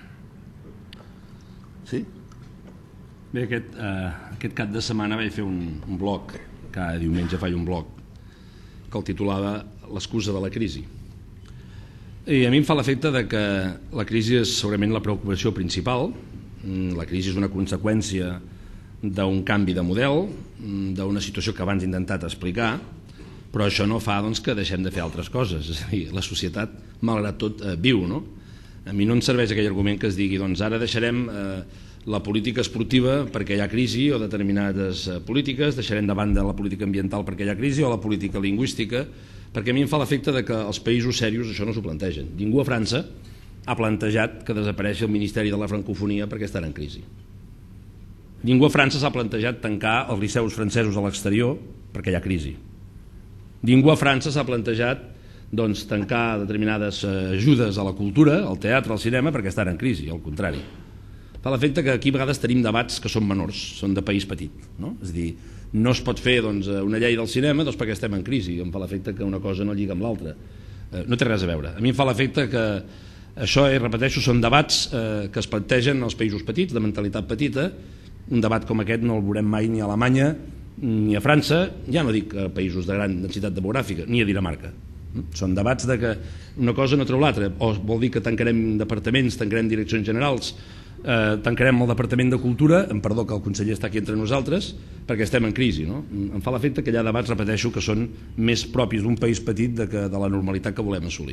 Sí? Bé, aquest cap de setmana vaig fer un blog, cada diumenge faig un blog, que el titulava L'excusa de la crisi. I a mi em fa l'efecte que la crisi és segurament la preocupació principal. La crisi és una conseqüència d'un canvi de model, d'una situació que abans he intentat explicar, però això no fa que deixem de fer altres coses. És a dir, la societat, malgrat tot, viu, no? A mi no em serveix aquell argument que es digui ara deixarem la política esportiva perquè hi ha crisi o determinades polítiques, deixarem de banda la política ambiental perquè hi ha crisi o la política lingüística, perquè a mi em fa l'efecte que els països serios això no s'ho plantegen. Ningú a França ha plantejat que desapareixi el Ministeri de la Francofonia perquè estarà en crisi. Ningú a França s'ha plantejat tancar els liceus francesos a l'exterior perquè hi ha crisi. Ningú a França s'ha plantejat tancar determinades ajudes a la cultura, al teatre, al cinema, perquè estan en crisi, al contrari. Fa l'efecte que aquí a vegades tenim debats que són menors, són de país petit, no? És a dir, no es pot fer una llei del cinema perquè estem en crisi. Em fa l'efecte que una cosa no lliga amb l'altra. No té res a veure. A mi em fa l'efecte que això, repeteixo, són debats que es plantegen als països petits, de mentalitat petita. Un debat com aquest no el veurem mai ni a Alemanya ni a França, ja no dic a països de gran densitat demogràfica, ni a Dinamarca. Són debats de que una cosa no treu l'altra. O vol dir que tancarem departaments, tancarem direccions generals, tancarem el Departament de Cultura, em perdó que el conseller està aquí entre nosaltres, perquè estem en crisi, no? Em fa l'efecte que hi ha debats, repeteixo, que són més propis d'un país petit de la normalitat que volem assolir.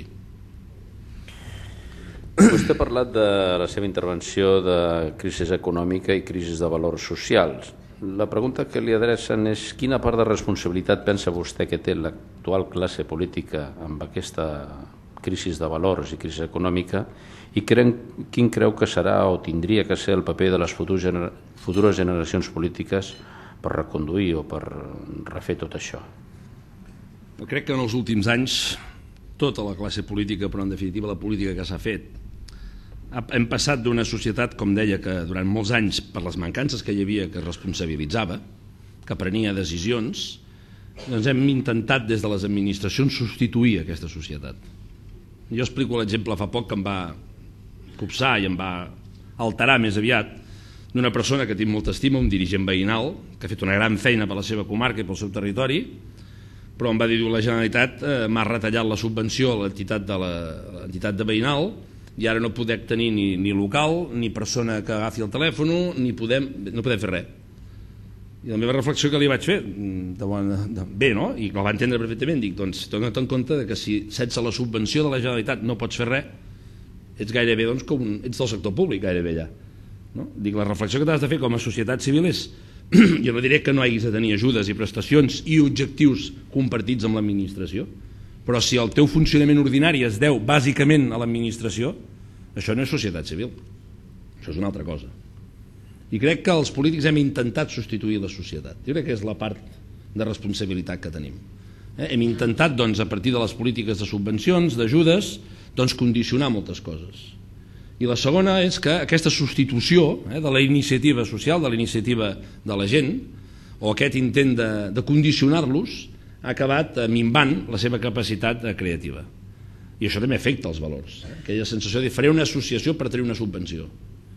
Vostè ha parlat de la seva intervenció de crisi econòmica i crisi de valors socials. La pregunta que li adrecen és quina part de responsabilitat pensa vostè que té l'actual classe política amb aquesta crisi de valors i crisi econòmica i quin creu que serà o tindria que ser el paper de les futures generacions polítiques per reconduir o per refer tot això? Crec que en els últims anys tota la classe política, però en definitiva la política que s'ha fet, hem passat d'una societat, com deia, que durant molts anys, per les mancances que hi havia, que es responsabilitzava, que prenia decisions, doncs hem intentat des de les administracions substituir aquesta societat. Jo explico l'exemple fa poc que em va copsar i em va alterar més aviat d'una persona que tinc molta estima, un dirigent veïnal, que ha fet una gran feina per la seva comarca i pel seu territori, però em va dir que la Generalitat m'ha retallat la subvenció a l'entitat de veïnal i ara no podem tenir ni local, ni persona que agafi el telèfon, no podem fer res. I la meva reflexió que li vaig fer, bé, no? I la va entendre perfectament, dic, doncs, dona't en compte que si sense la subvenció de la Generalitat no pots fer res, ets gairebé, doncs, com ets del sector públic, gairebé ja. Dic, la reflexió que t'has de fer com a societat civil és, jo no diré que no hagis de tenir ajudes i prestacions i objectius compartits amb l'administració, però si el teu funcionament ordinari es deu bàsicament a l'administració, això no és societat civil, això és una altra cosa. I crec que els polítics hem intentat substituir la societat. Jo crec que és la part de responsabilitat que tenim. Hem intentat, doncs, a partir de les polítiques de subvencions, d'ajudes, doncs, condicionar moltes coses. I la segona és que aquesta substitució de la iniciativa social, de la iniciativa de la gent, o aquest intent de condicionar-los, ha acabat minvant la seva capacitat creativa. I això també afecta els valors. Aquella sensació de faré una associació per tenir una subvenció.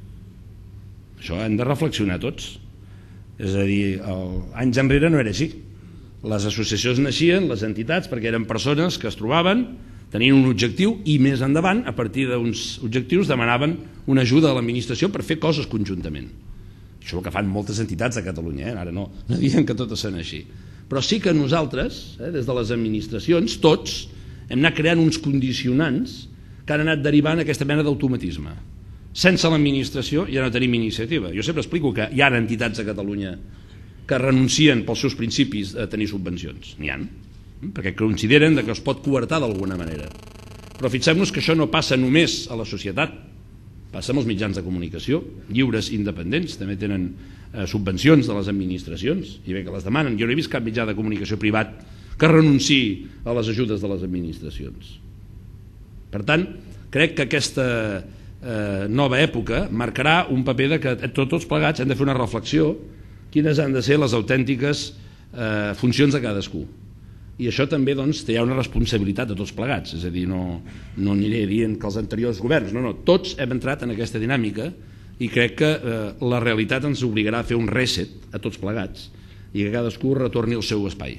Això hem de reflexionar tots. És a dir, anys enrere no era així. Les associacions naixien, les entitats, perquè eren persones que es trobaven, tenien un objectiu i més endavant, a partir d'uns objectius, demanaven una ajuda a l'administració per fer coses conjuntament. Això és el que fan moltes entitats a Catalunya, ara no diguem que totes són així. Però sí que nosaltres, des de les administracions, tots, hem anat creant uns condicionants que han anat derivant aquesta mena d'automatisme. Sense l'administració ja no tenim iniciativa. Jo sempre explico que hi ha entitats a Catalunya que renuncien pels seus principis a tenir subvencions. N'hi ha, perquè consideren que es pot coartar d'alguna manera. Però fixem-nos que això no passa només a la societat, passa amb els mitjans de comunicació, lliures i independents, també tenen subvencions de les administracions, i bé que les demanen. Jo no he vist cap mitjà de comunicació privat que renunciï a les ajudes de les administracions. Per tant, crec que aquesta nova època marcarà un paper de que tots plegats hem de fer una reflexió quines han de ser les autèntiques funcions de cadascú. I això també hi ha una responsabilitat de tots plegats, és a dir, no aniré dient que els anteriors governs, no, tots hem entrat en aquesta dinàmica i crec que la realitat ens obligarà a fer un reset a tots plegats i que cadascú retorni al seu espai.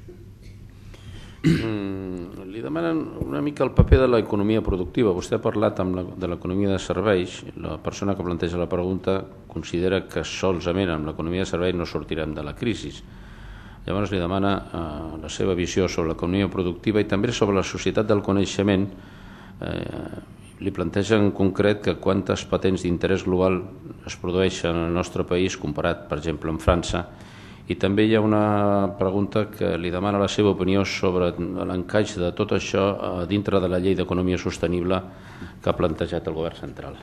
Li demanen una mica el paper de l'economia productiva. Vostè ha parlat de l'economia de serveis. La persona que planteja la pregunta considera que solament amb l'economia de serveis no sortirem de la crisi. Llavors li demana la seva visió sobre l'economia productiva i també sobre la societat del coneixement. Li planteja en concret que quantes patents d'interès global es produeixen en el nostre país comparat, per exemple, amb França. I també hi ha una pregunta que li demana la seva opinió sobre l'encaix de tot això dintre de la llei d'economia sostenible que ha plantejat el govern central.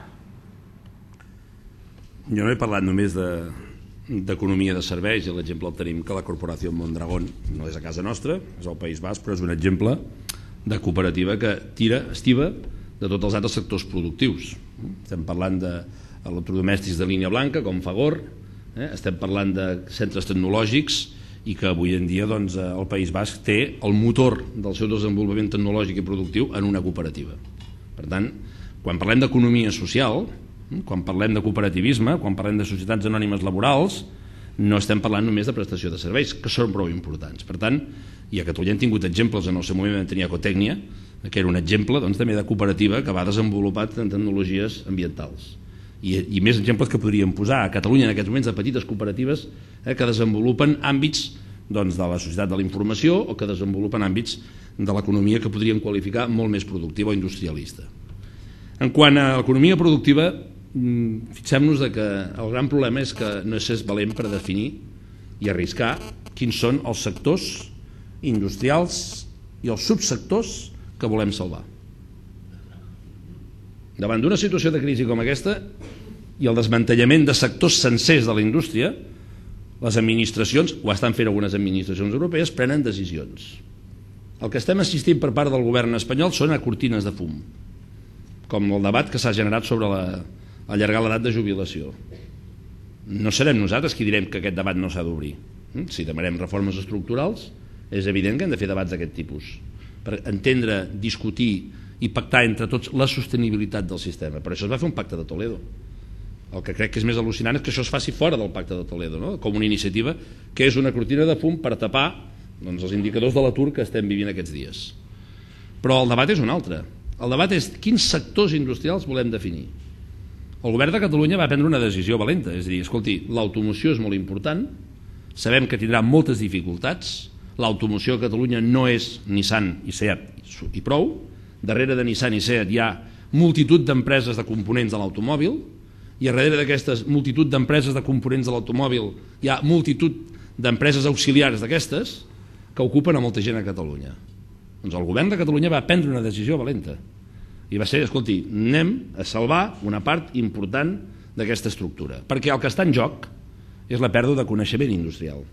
Jo no he parlat només d'economia de serveis, i l'exemple el tenim que la Corporació Mondragón no és a casa nostra, és al País Basc, però és un exemple de cooperativa que estiba de tots els altres sectors productius. Estem parlant d'electrodomèstics de línia blanca, com Fagor, estem parlant de centres tecnològics i que avui en dia el País Basc té el motor del seu desenvolupament tecnològic i productiu en una cooperativa. Per tant, quan parlem d'economia social, quan parlem de cooperativisme, quan parlem de societats anònimes laborals, no estem parlant només de prestació de serveis, que són prou importants. Per tant, i a Catalunya hem tingut exemples, en el seu moment vam tenir Ecotècnia, que era un exemple també de cooperativa que va desenvolupat en tecnologies ambientals. I més exemples que podríem posar a Catalunya en aquests moments de petites cooperatives que desenvolupen àmbits de la societat de la informació o que desenvolupen àmbits de l'economia que podríem qualificar molt més productiva o industrialista. En quant a l'economia productiva, fixem-nos que el gran problema és que no és valent per definir i arriscar quins són els sectors industrials i els subsectors que volem salvar. Davant d'una situació de crisi com aquesta i el desmantellament de sectors sencers de la indústria, les administracions, ho estan fent algunes administracions europees, prenen decisions. El que estem assistint per part del govern espanyol són a cortines de fum, com el debat que s'ha generat sobre allargar l'edat de jubilació. No serem nosaltres qui direm que aquest debat no s'ha d'obrir. Si demanem reformes estructurals, és evident que hem de fer debats d'aquest tipus, per entendre, discutir i pactar entre tots la sostenibilitat del sistema. Per això es va fer un pacte de Toledo. El que crec que és més al·lucinant és que això es faci fora del pacte de Toledo, com una iniciativa que és una cortina de fum per tapar els indicadors de l'atur que estem vivint aquests dies. Però el debat és un altre. El debat és quins sectors industrials volem definir. El govern de Catalunya va prendre una decisió valenta, és a dir, escolti, l'automoció és molt important, sabem que tindrà moltes dificultats, l'automoció a Catalunya no és Nissan i Seat i prou. Darrere de Nissan i Seat hi ha multitud d'empreses de components de l'automòbil i darrere d'aquestes multitud d'empreses de components de l'automòbil hi ha multitud d'empreses auxiliars d'aquestes que ocupen a molta gent a Catalunya. Doncs el govern de Catalunya va prendre una decisió valenta i va ser, escolti, anem a salvar una part important d'aquesta estructura, perquè el que està en joc és la pèrdua de coneixement industrial.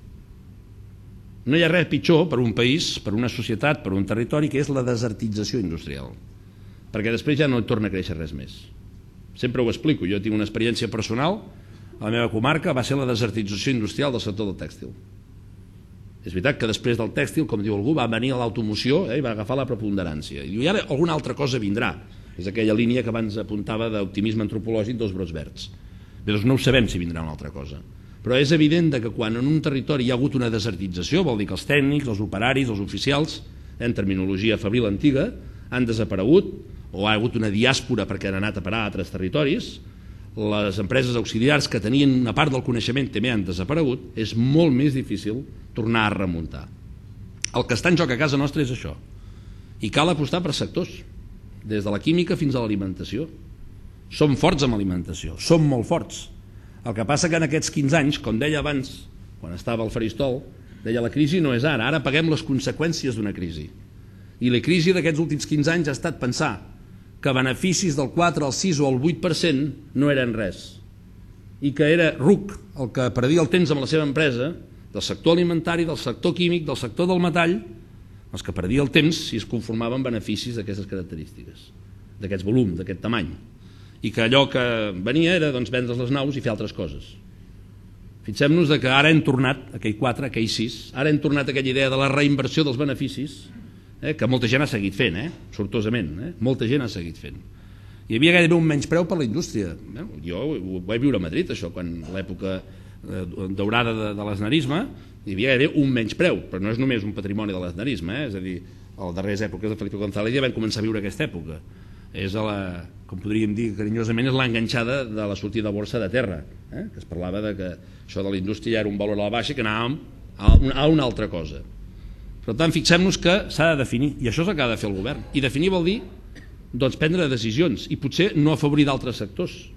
No hi ha res pitjor per un país, per una societat, per un territori, que és la desertització industrial, perquè després ja no torna a créixer res més. Sempre ho explico, jo tinc una experiència personal, a la meva comarca va ser la desertització industrial del sector del tèxtil. És veritat que després del tèxtil, com diu algú, va venir a l'automoció i va agafar la preponderància. I diu, i ara alguna altra cosa vindrà. És aquella línia que abans apuntava d'optimisme antropològic dels brots verds. Bé, doncs no ho sabem si vindrà una altra cosa. Però és evident que quan en un territori hi ha hagut una desertització, vol dir que els tècnics, els operaris, els oficials, en terminologia fabril antiga, han desaparegut o ha hagut una diàspora perquè han anat a parar a altres territoris, les empreses auxiliars que tenien una part del coneixement també han desaparegut, és molt més difícil tornar a remuntar. El que està en joc a casa nostra és això. I cal apostar per sectors, des de la química fins a l'alimentació. Som forts amb alimentació, som molt forts. El que passa que en aquests 15 anys, com deia abans, quan estava al faristol, deia la crisi no és ara paguem les conseqüències d'una crisi. I la crisi d'aquests últims 15 anys ha estat pensar que beneficis del 4, el 6 o el 8% no eren res. I que era RUC el que perdia el temps amb la seva empresa, del sector alimentari, del sector químic, del sector del metall, els que perdia el temps si es conformaven beneficis d'aquestes característiques, d'aquest volum, d'aquest tamany. I que allò que venia era vendre les naus i fer altres coses. Fixem-nos que ara hem tornat, aquell 4, aquell 6, ara hem tornat a aquella idea de la reinversió dels beneficis, que molta gent ha seguit fent, sortosament, molta gent ha seguit fent. Hi havia gairebé un menyspreu per la indústria. Jo ho vaig viure a Madrid, això, quan l'època daurada de l'esnarisme, hi havia gairebé un menyspreu, però no és només un patrimoni de l'esnarisme, és a dir, a les darreres èpoques de Felipe González ja vam començar a viure aquesta època. És, com podríem dir carinyosament, és l'enganxada de la sortida a borsa de terra, que es parlava que això de la indústria era un valor a la baixa i que anàvem a una altra cosa. Per tant, fixem-nos que s'ha de definir, i això és el que ha de fer el govern. I definir vol dir prendre decisions, i potser no afavorir d'altres sectors.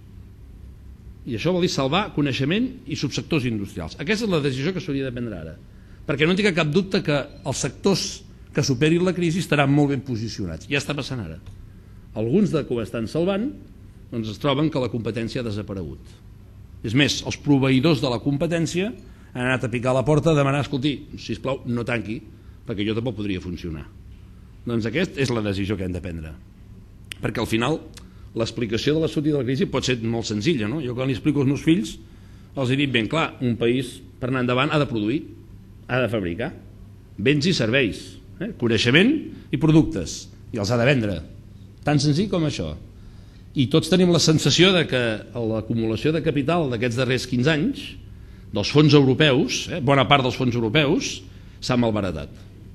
I això vol dir salvar coneixement i subsectors industrials. Aquesta és la decisió que s'hauria de prendre ara, perquè no tinc cap dubte que els sectors que superin la crisi estaran molt ben posicionats. Ja està passant ara. Alguns que ho estan salvant es troben que la competència ha desaparegut. És més, els proveïdors de la competència han anat a picar a la porta a demanar, escolti, sisplau, no tanqui, perquè jo tampoc podria funcionar. Doncs aquesta és la decisió que hem de prendre. Perquè al final l'explicació de la sortida de la crisi pot ser molt senzilla, no? Jo quan li explico als meus fills els he dit ben clar, un país per anar endavant ha de produir, ha de fabricar béns i serveis, coneixement i productes, i els ha de vendre. Tan senzill com això. I tots tenim la sensació que l'acumulació de capital d'aquests darrers 15 anys, dels fons europeus, bona part dels fons europeus, s'ha malbaratat.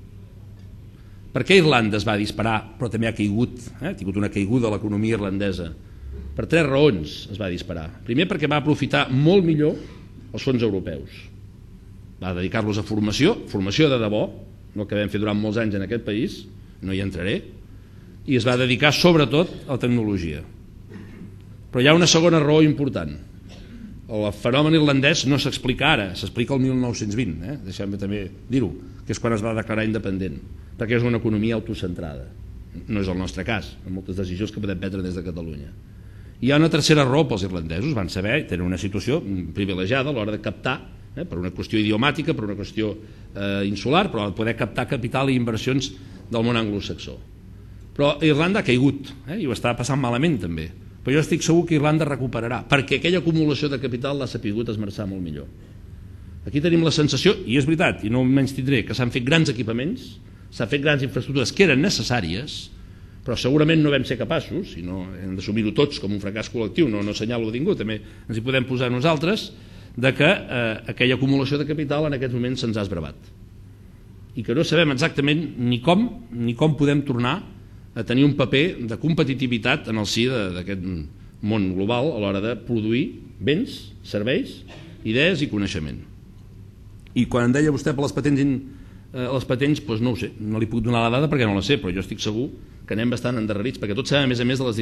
Per què Irlanda es va disparar, però també ha caigut, ha tingut una caiguda de l'economia irlandesa? Per 3 raons es va disparar. Primer, perquè va aprofitar molt millor els fons europeus. Va dedicar-los a formació de debò, el que vam fer durant molts anys en aquest país, no hi entraré, i es va dedicar sobretot a la tecnologia. Però hi ha una segona raó important. El fenomen irlandès no s'explica ara, s'explica el 1920, deixem-me també dir-ho, que és quan es va declarar independent, perquè és una economia autocentrada. No és el nostre cas, en moltes decisions que podem prendre des de Catalunya. Hi ha una tercera raó pels irlandesos, van saber, tenen una situació privilegiada a l'hora de captar, per una qüestió idiomàtica, per una qüestió insular, però poder captar capital i inversions del món anglosaxó. Però Irlanda ha caigut, i ho està passant malament també, però jo estic segur que Irlanda recuperarà, perquè aquella acumulació de capital l'ha sapigut esmerçar molt millor. Aquí tenim la sensació, i és veritat, i no menys tindré, que s'han fet grans equipaments, s'han fet grans infraestructures que eren necessàries, però segurament no vam ser capaços, i no hem d'assumir-ho tots com un fracàs col·lectiu, no assenyalo ningú, també ens hi podem posar nosaltres, de que aquella acumulació de capital en aquests moments se'ns ha esbravat. I que no sabem exactament ni com podem tornar a tenir un paper de competitivitat en el si d'aquest món global a l'hora de produir béns, serveis, idees i coneixement. I quan em deia vostè per les patents, doncs no ho sé, no li puc donar la dada perquè no la sé, però jo estic segur que anem bastant endarrerits, perquè tots sabem a més de les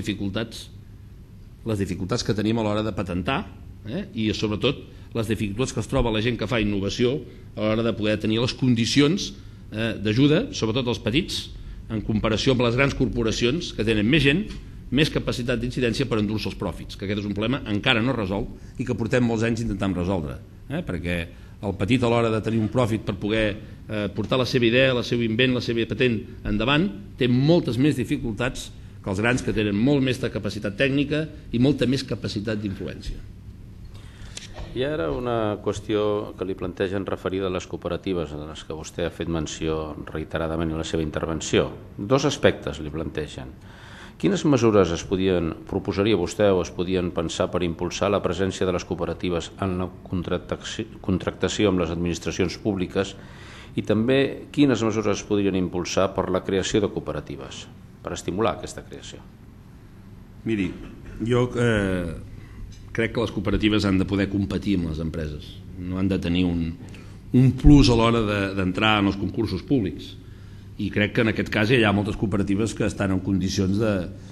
dificultats que tenim a l'hora de patentar, i sobretot les dificultats que es troba la gent que fa innovació a l'hora de poder tenir les condicions d'ajuda, sobretot els petits, en comparació amb les grans corporacions que tenen més gent, més capacitat d'incidència per endur-se els pròfits, que aquest és un problema encara no resolt i que portem molts anys intentant resoldre, perquè el petit a l'hora de tenir un profit per poder portar la seva idea, el seu invent, la seva patent endavant, té moltes més dificultats que els grans que tenen molt més de capacitat tècnica i molta més capacitat d'influència. I ara una qüestió que li plantegen referida a les cooperatives en les que vostè ha fet menció reiteradament en la seva intervenció. 2 aspectes li plantegen. Quines mesures proposaria vostè o es podien pensar per impulsar la presència de les cooperatives en la contractació amb les administracions públiques i també quines mesures es podrien impulsar per la creació de cooperatives, per estimular aquesta creació? Miri, jo crec que les cooperatives han de poder competir amb les empreses, no han de tenir un plus a l'hora d'entrar en els concursos públics, i crec que en aquest cas hi ha moltes cooperatives que estan en condicions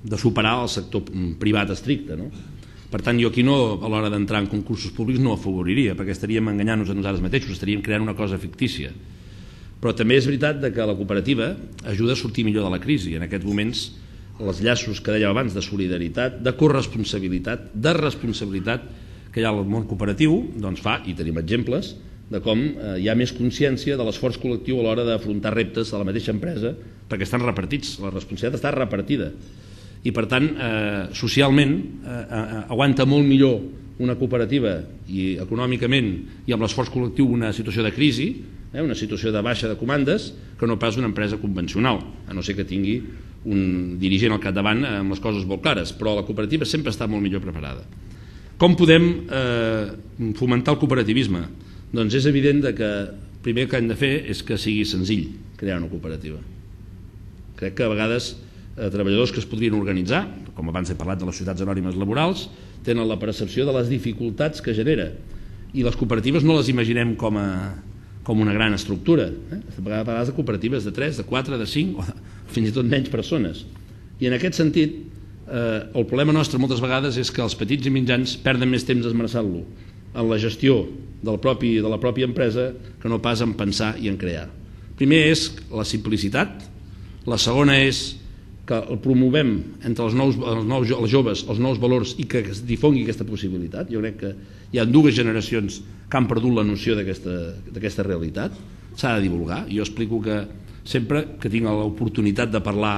de superar el sector privat estricte, no? Per tant, jo aquí no, a l'hora d'entrar en concursos públics no afavoriria, perquè estaríem enganyant-nos a nosaltres mateixos, estaríem creant una cosa fictícia. Però també és veritat que la cooperativa ajuda a sortir millor de la crisi. En aquests moments, els llaços que dèiem abans de solidaritat, de corresponsabilitat, de responsabilitat que hi ha al món cooperatiu, doncs fa, i tenim exemples, de com hi ha més consciència de l'esforç col·lectiu a l'hora d'afrontar reptes de la mateixa empresa, perquè estan repartits, la responsabilitat està repartida. I per tant, socialment, aguanta molt millor una cooperativa i econòmicament i amb l'esforç col·lectiu una situació de crisi, una situació de baixa de comandes, que no pas una empresa convencional, a no ser que tingui un dirigent al capdavant amb les coses molt clares, però la cooperativa sempre està molt millor preparada. Com podem fomentar el cooperativisme? Doncs és evident que el primer que hem de fer és que sigui senzill crear una cooperativa. Crec que a vegades treballadors que es podrien organitzar, com abans he parlat de les societats anònimes laborals, tenen la percepció de les dificultats que genera, i les cooperatives no les imaginem com una gran estructura. A vegades de cooperatives de 3, de 4, de 5 o fins i tot menys persones. I en aquest sentit, el problema nostre moltes vegades és que els petits i mitjans perden més temps esmerçant-lo en la gestió de la pròpia empresa que no pas en pensar i en crear. Primer és la simplicitat, la segona és que el promovem entre els joves els nous valors i que es difongui aquesta possibilitat. Jo crec que hi ha 2 generacions que han perdut la noció d'aquesta realitat. S'ha de divulgar. Jo explico que sempre que tinc l'oportunitat de parlar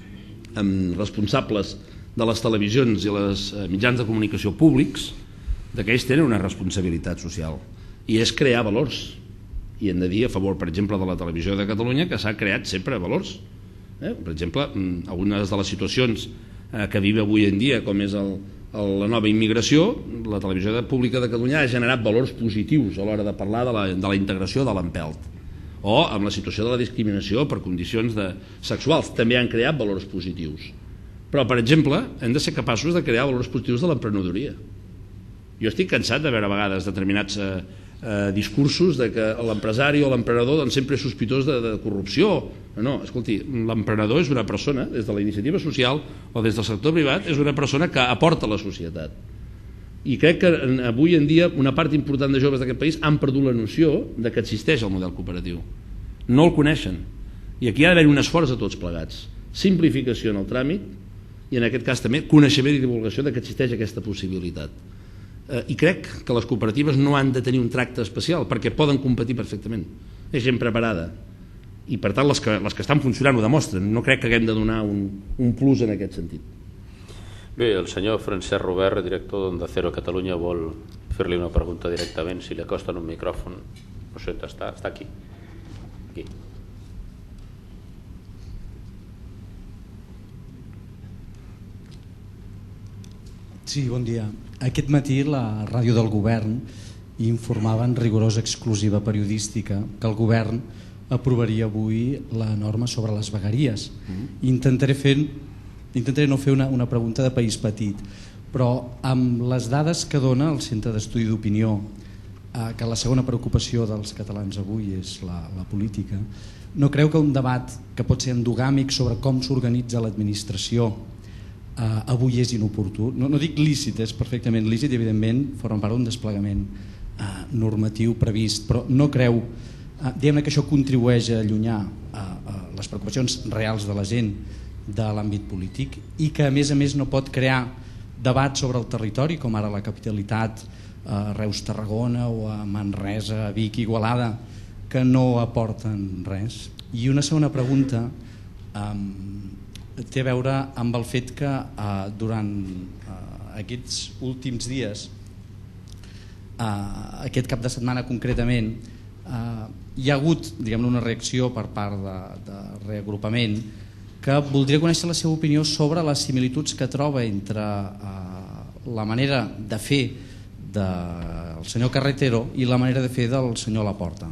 amb responsables de les televisions i els mitjans de comunicació públics, que ells tenen una responsabilitat social i és crear valors. I hem de dir a favor, per exemple, de la Televisió de Catalunya, que s'ha creat sempre valors. Per exemple, algunes de les situacions que vive avui en dia, com és la nova immigració, la Televisió Pública de Catalunya ha generat valors positius a l'hora de parlar de la integració de l'empelt. O amb la situació de la discriminació per condicions sexuals, també han creat valors positius. Però, per exemple, hem de ser capaços de crear valors positius de l'emprenedoria. Jo estic cansat de veure a vegades determinats discursos de que l'empresari o l'emprenedor sempre és sospitós de corrupció. No, escolti, l'emprenedor és una persona, des de la iniciativa social o des del sector privat, és una persona que aporta a la societat. I crec que avui en dia una part important de joves d'aquest país han perdut la noció de que existeix el model cooperatiu. No el coneixen. I aquí ha d'haver un esforç de tots plegats. Simplificació en el tràmit i en aquest cas també coneixement i divulgació de que existeix aquesta possibilitat. I crec que les cooperatives no han de tenir un tracte especial perquè poden competir perfectament. És gent preparada i per tant les que estan funcionant ho demostren. No crec que haguem de donar un plus en aquest sentit. Bé, el senyor Francesc Robert, director d'Onda Cero Catalunya, vol fer-li una pregunta directament. Si li acosten un micròfon, no sé on està aquí. Aquí. Sí, bon dia. Aquest matí la ràdio del govern informava en rigorosa exclusiva periodística que el govern aprovaria avui la norma sobre les vegueries. Intentaré no fer una pregunta de país petit, però amb les dades que dona el Centre d'Estudi d'Opinió, que la segona preocupació dels catalans avui és la política, no creu que un debat que pot ser endogàmic sobre com s'organitza l'administració avui és inoportú? No dic lícit, és perfectament lícit i evidentment forma part d'un desplegament normatiu previst, però no creu diguem-ne que això contribueix a allunyar les preocupacions reals de la gent de l'àmbit polític i que a més no pot crear debat sobre el territori com ara la capitalitat a Reus-Tarragona o a Manresa, a Vic, Igualada, que no aporten res? I una segona pregunta té a veure amb el fet que durant aquests últims dies, aquest cap de setmana concretament, hi ha hagut una reacció per part de reagrupament que voldria conèixer la seva opinió sobre les similituds que troba entre la manera de fer del senyor Carretero i la manera de fer del senyor Laporta.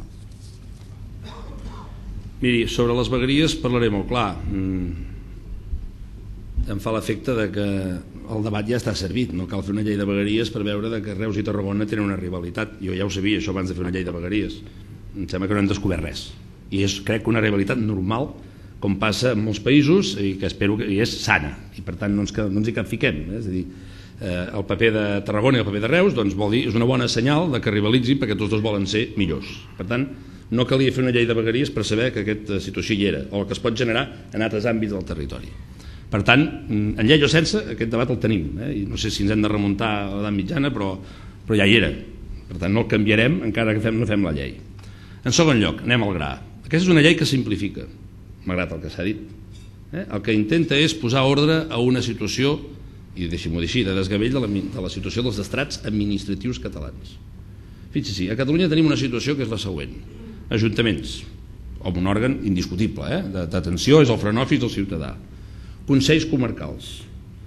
Miri, sobre les vegueries parlaré molt clar. Em fa l'efecte que el debat ja està servit, no cal fer una llei de vegueries per veure que Reus i Tarragona tenen una rivalitat. Jo ja ho sabia, això, abans de fer una llei de vegueries. Em sembla que no hem descobert res i és, crec, una rivalitat normal com passa en molts països, i que espero que és sana, i per tant no ens hi capfiquem. És a dir, el paper de Tarragona i el paper de Reus vol dir, és una bona senyal que rivalitzin perquè tots dos volen ser millors. Per tant, no calia fer una llei de vegueries per saber que aquesta situació hi era, o que es pot generar en altres àmbits del territori. Per tant, en llei o sense, aquest debat el tenim, i no sé si ens hem de remuntar a l'edat mitjana, però ja hi era. Per tant, no el canviarem encara que no fem la llei. En segon lloc, anem al gra. Aquesta és una llei que simplifica, malgrat el que s'ha dit. El que intenta és posar ordre a una situació, i deixi-m'ho dir així, de desgavell de la situació dels estrats administratius catalans. Fixi-s'hi, a Catalunya tenim una situació que és la següent. Ajuntaments, o un òrgan indiscutible d'atenció, és el frenòfis del ciutadà. Consells comarcals,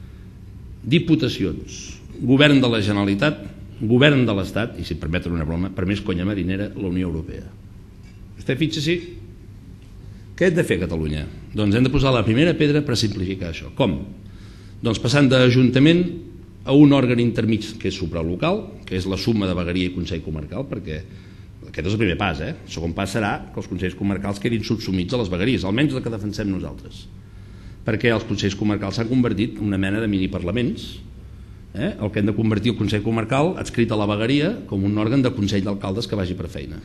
diputacions, govern de la Generalitat, govern de l'Estat, i si em permeten una broma, per més conya marinera, la Unió Europea. Vostè fixa-s'hi, què hem de fer a Catalunya? Doncs hem de posar la primera pedra per simplificar això. Com? Doncs passant d'Ajuntament a un òrgan intermig que és supralocal, que és la suma de vegueria i Consell Comarcal, perquè aquest és el primer pas. El segon pas serà que els Consells Comarcals quedin subsumits a les vegueries, almenys el que defensem nosaltres. Perquè els Consells Comarcals s'han convertit en una mena de miniparlaments. El que hem de convertir el Consell Comarcal adscrit a la vegueria com un òrgan de Consell d'Alcaldes que vagi per feina.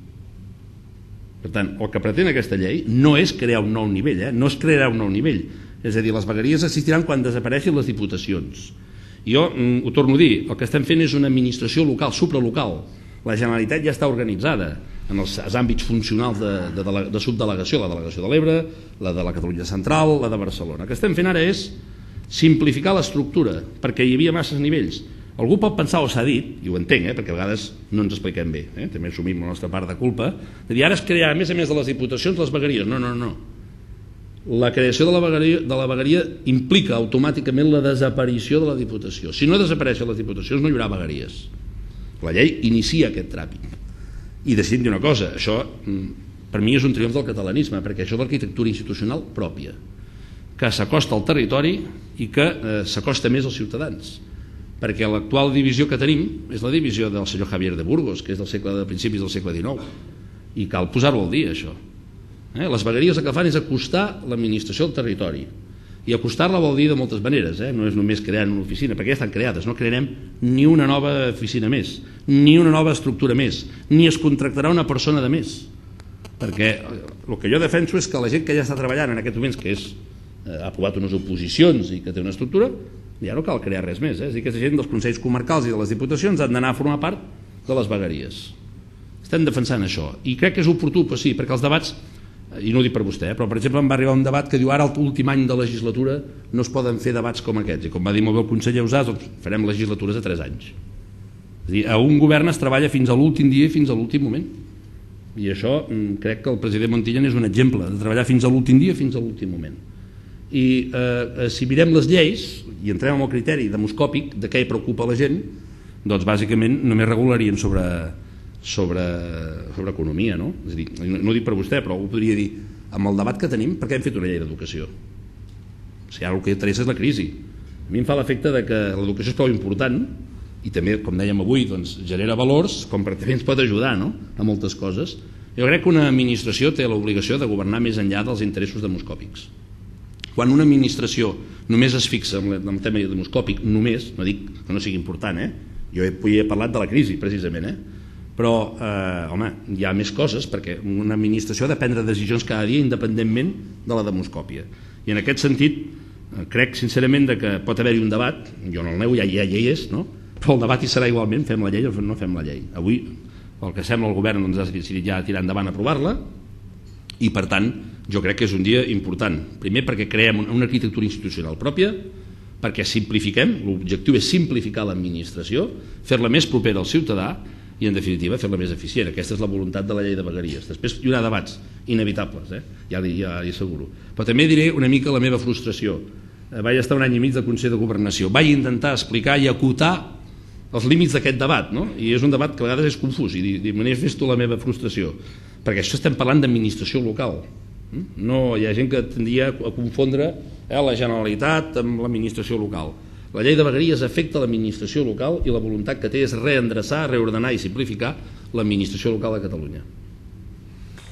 Per tant, el que pretén aquesta llei no és crear un nou nivell, no es crearà un nou nivell. És a dir, les vegueries existiran quan desapareixin les diputacions. Jo ho torno a dir, el que estem fent és una administració local, supralocal. La Generalitat ja està organitzada en els àmbits funcionals de subdelegació, la delegació de l'Ebre, la de la Catalunya Central, la de Barcelona. El que estem fent ara és simplificar l'estructura, perquè hi havia masses nivells. Algú pot pensar, o s'ha dit, i ho entenc, perquè a vegades no ens expliquem bé, també assumim la nostra part de culpa, de dir ara es crearà, a més de les diputacions, les vegueries. No. La creació de la vegueria implica automàticament la desaparició de la diputació. Si no desapareixen les diputacions no hi haurà vegueries. La llei inicia aquest tràmit. I deixi'm dir una cosa, això per mi és un triomf del catalanisme, perquè això és l'arquitectura institucional pròpia, que s'acosta al territori i que s'acosta més als ciutadans. Perquè l'actual divisió que tenim és la divisió del senyor Javier de Burgos, que és de principis del segle XIX, i cal posar-ho al dia, això. Les vegueries el que fan és acostar l'administració al territori, i acostar-la vol dir de moltes maneres, no és només crear una oficina, perquè ja estan creades, no crearem ni una nova oficina més, ni una nova estructura més, ni es contractarà una persona de més, perquè el que jo defenso és que la gent que ja està treballant en aquests moments, que ha aprovat unes oposicions i que té una estructura, ja no cal crear res més, és a dir, aquesta gent dels Consells Comarcals i de les Diputacions han d'anar a formar part de les vegueries. Estem defensant això, i crec que és oportú, sí, perquè els debats, i no ho dic per vostè, però per exemple em va arribar un debat que diu ara a l'últim any de legislatura no es poden fer debats com aquests, i com va dir molt bé el conseller Ausàs, doncs farem legislatures de 3 anys. És a dir, a un govern es treballa fins a l'últim dia i fins a l'últim moment, i això crec que el president Montilla és un exemple de treballar fins a l'últim dia i fins a l'últim moment. I si mirem les lleis i entrem en el criteri demoscòpic de què hi preocupa la gent, doncs bàsicament només regularien sobre economia, no? És a dir, no ho dic per vostè, però ho podria dir amb el debat que tenim, per què hem fet una llei d'educació? O sigui, ara el que interessa és la crisi. A mi em fa l'efecte que l'educació és prou important i també, com dèiem avui, genera valors, com també ens pot ajudar a moltes coses. Jo crec que una administració té l'obligació de governar més enllà dels interessos demoscòpics. Quan una administració només es fixa en el tema demoscòpic, només, no dic que no sigui important, jo he parlat de la crisi precisament, però home, hi ha més coses, perquè una administració ha de prendre decisions cada dia independentment de la demoscòpia, i en aquest sentit crec sincerament que pot haver-hi un debat, jo no el nego, ja hi és, però el debat hi serà igualment, fem la llei o no fem la llei. Avui el que sembla el govern ha decidit ja tirar endavant a aprovar-la, i per tant jo crec que és un dia important, primer perquè creem una arquitectura institucional pròpia, perquè simplifiquem, l'objectiu és simplificar l'administració, fer-la més propera al ciutadà i en definitiva fer-la més eficient. Aquesta és la voluntat de la llei de vegueries. Després hi haurà debats inevitables, ja li asseguro, però també diré una mica la meva frustració. Vaig estar un any i mig de Consell de Governació, vaig intentar explicar i acotar els límits d'aquest debat, i és un debat que a vegades és confús, i manifesto la meva frustració, perquè això estem parlant d'administració local. No, hi ha gent que tendria a confondre la Generalitat amb l'administració local. La llei de vegueries afecta l'administració local i la voluntat que té és reendreçar, reordenar i simplificar l'administració local de Catalunya.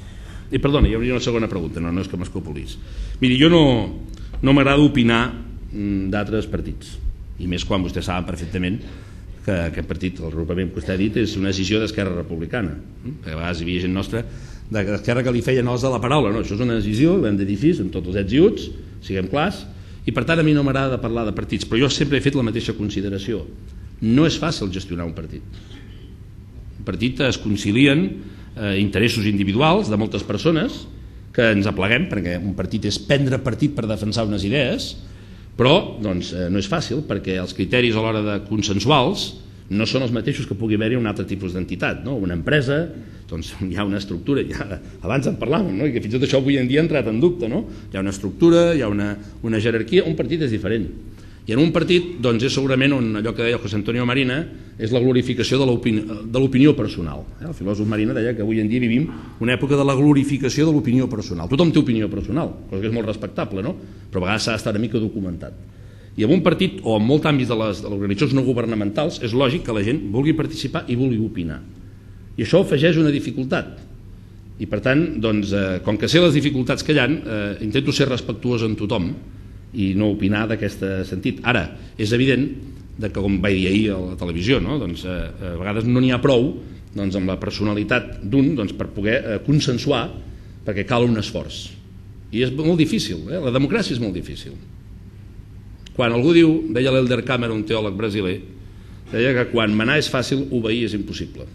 I perdona, hi hauria una segona pregunta, no és que m'escopolis. Miri, jo no m'agrada opinar d'altres partits, i més quan vostès saben perfectament que aquest partit, el regrupament que vostè ha dit, és una decisió d'Esquerra Republicana, perquè a vegades hi havia gent nostra d'Esquerra que li feien os de la paraula. No, això és una decisió, ho hem de dir així, amb tots els ets i uts, siguem clars, i per tant a mi no m'agrada parlar de partits, però jo sempre he fet la mateixa consideració. No és fàcil gestionar un partit. Un partit es concilien interessos individuals de moltes persones que ens apleguem, perquè un partit és prendre partit per defensar unes idees, però doncs, no és fàcil, perquè els criteris a l'hora de consensuals no són els mateixos que pugui haver-hi un altre tipus d'entitat, no? Una empresa, doncs hi ha una estructura, abans en parlàvem, no? I que fins i tot això avui en dia ha entrat en dubte, no? Hi ha una estructura, hi ha una jerarquia, un partit és diferent. I en un partit doncs, és segurament on allò que deia José Antonio Marina és la glorificació de l'opinió personal. El filòsof Marina deia que avui en dia vivim una època de la glorificació de l'opinió personal. Tothom té opinió personal, cosa que és molt respectable, no? Però a vegades s'ha d'estar una mica documentat. I en un partit o en molts àmbits de les organitzacions no governamentals és lògic que la gent vulgui participar i vulgui opinar. I això afegeix una dificultat. I per tant, doncs, com que sé les dificultats que hi ha, intento ser respectuós amb tothom i no opinar d'aquest sentit. Ara, és evident que, com vaig dir ahir a la televisió, no? Doncs, a vegades no n'hi ha prou doncs, amb la personalitat d'un doncs, per poder consensuar, perquè cal un esforç. I és molt difícil, la democràcia és molt difícil. Quan algú diu, deia l'Elder Câmara, un teòleg brasiler, deia que quan manar és fàcil, obeir és impossible.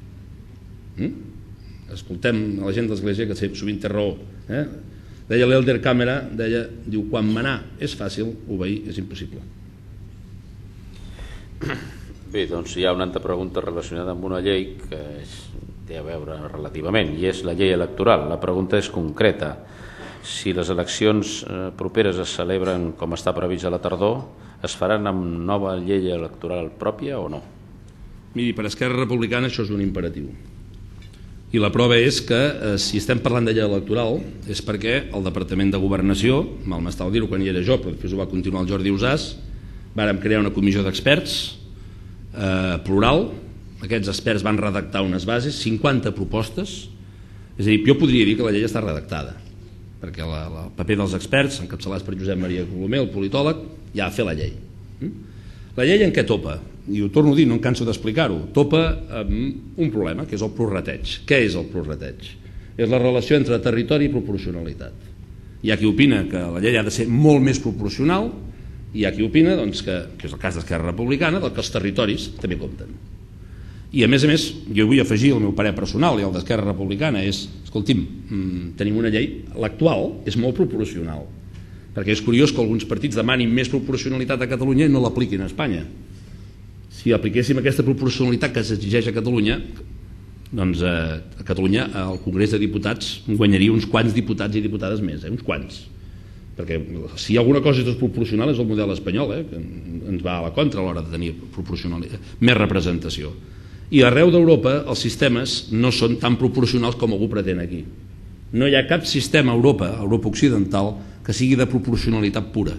Escoltem a la gent de l'Església, que sovint té raó. Deia l'Elder Câmara, diu, quan manar és fàcil, obeir és impossible. Bé, doncs hi ha una altra pregunta relacionada amb una llei que té a veure relativament, i és la llei electoral. La pregunta és concreta. Si les eleccions properes es celebren com està previst a la tardor, es faran amb nova llei electoral pròpia o no? Miri, per Esquerra Republicana això és un imperatiu. I la prova és que si estem parlant de llei electoral és perquè el Departament de Governació, mal m'està al dir-ho quan hi era jo, però després ho va continuar el Jordi Usàs, vàrem crear una comissió d'experts plural. Aquests experts van redactar unes bases, 50 propostes. És a dir, jo podria dir que la llei està redactada, perquè el paper dels experts, encapçalats per Josep Maria Colomer, el politòleg, ja ha fet la llei. La llei en què topa? I ho torno a dir, no em canso d'explicar-ho. Topa amb un problema, que és el prorrateig. Què és el prorrateig? És la relació entre territori i proporcionalitat. Hi ha qui opina que la llei ha de ser molt més proporcional, i hi ha qui opina, doncs, que és el cas d'Esquerra Republicana, que els territoris també compten. I a més, jo vull afegir el meu parer personal i el d'Esquerra Republicana és, escolti'm, tenim una llei, l'actual és molt proporcional, perquè és curiós que alguns partits demanin més proporcionalitat a Catalunya i no l'apliquin a Espanya. Si apliquéssim aquesta proporcionalitat que s'exigeix a Catalunya, doncs a Catalunya el Congrés de Diputats guanyaria uns quants diputats i diputades més, uns quants. Perquè si hi ha alguna cosa desproporcional és el model espanyol, que ens va a la contra a l'hora de tenir més representació. I arreu d'Europa els sistemes no són tan proporcionals com algú pretén aquí. No hi ha cap sistema a Europa occidental, que sigui de proporcionalitat pura.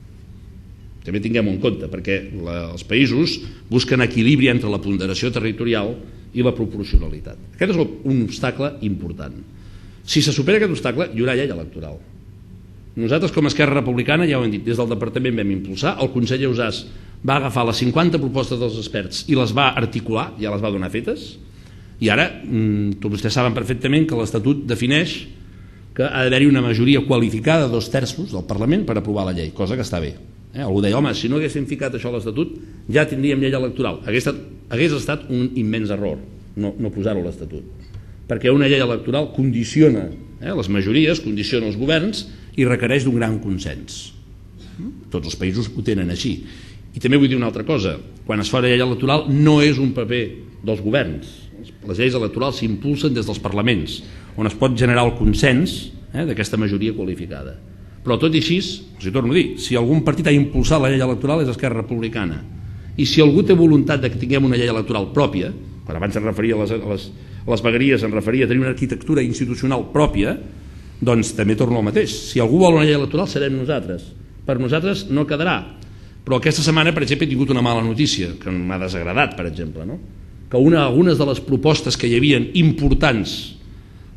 També tinguem-ho en compte, perquè els països busquen equilibri entre la ponderació territorial i la proporcionalitat. Aquest és un obstacle important. Si se supera aquest obstacle, hi haurà llei electoral. Nosaltres, com a Esquerra Republicana, ja ho hem dit, des del Departament vam impulsar, el conseller Usàs va agafar les 50 propostes dels experts i les va articular, ja les va donar fetes, i ara tots vostès saben perfectament que l'Estatut defineix que ha d'haver-hi una majoria qualificada de 2/3 del Parlament per aprovar la llei, cosa que està bé. Algú deia, home, si no haguéssim ficat això a l'Estatut ja tindríem llei electoral. Hagués estat un immens error no posar-ho a l'Estatut, perquè una llei electoral condiciona les majories, condiciona els governs i requereix d'un gran consens. Tots els països ho tenen així. I també vull dir una altra cosa, quan es fa una llei electoral no és un paper dels governs. Les lleis electorals s'impulsen des dels parlaments, on es pot generar el consens d'aquesta majoria qualificada. Però tot i així, els hi torno a dir, si algun partit ha impulsat la llei electoral és Esquerra Republicana. I si algú té voluntat de que tinguem una llei electoral pròpia, quan abans em referia a les vegueries, em referia a tenir una arquitectura institucional pròpia, doncs també torno al mateix. Si algú vol una llei electoral serem nosaltres. Per nosaltres no quedarà. Però aquesta setmana, per exemple, he tingut una mala notícia, que m'ha desagradat, per exemple, que algunes de les propostes que hi havia importants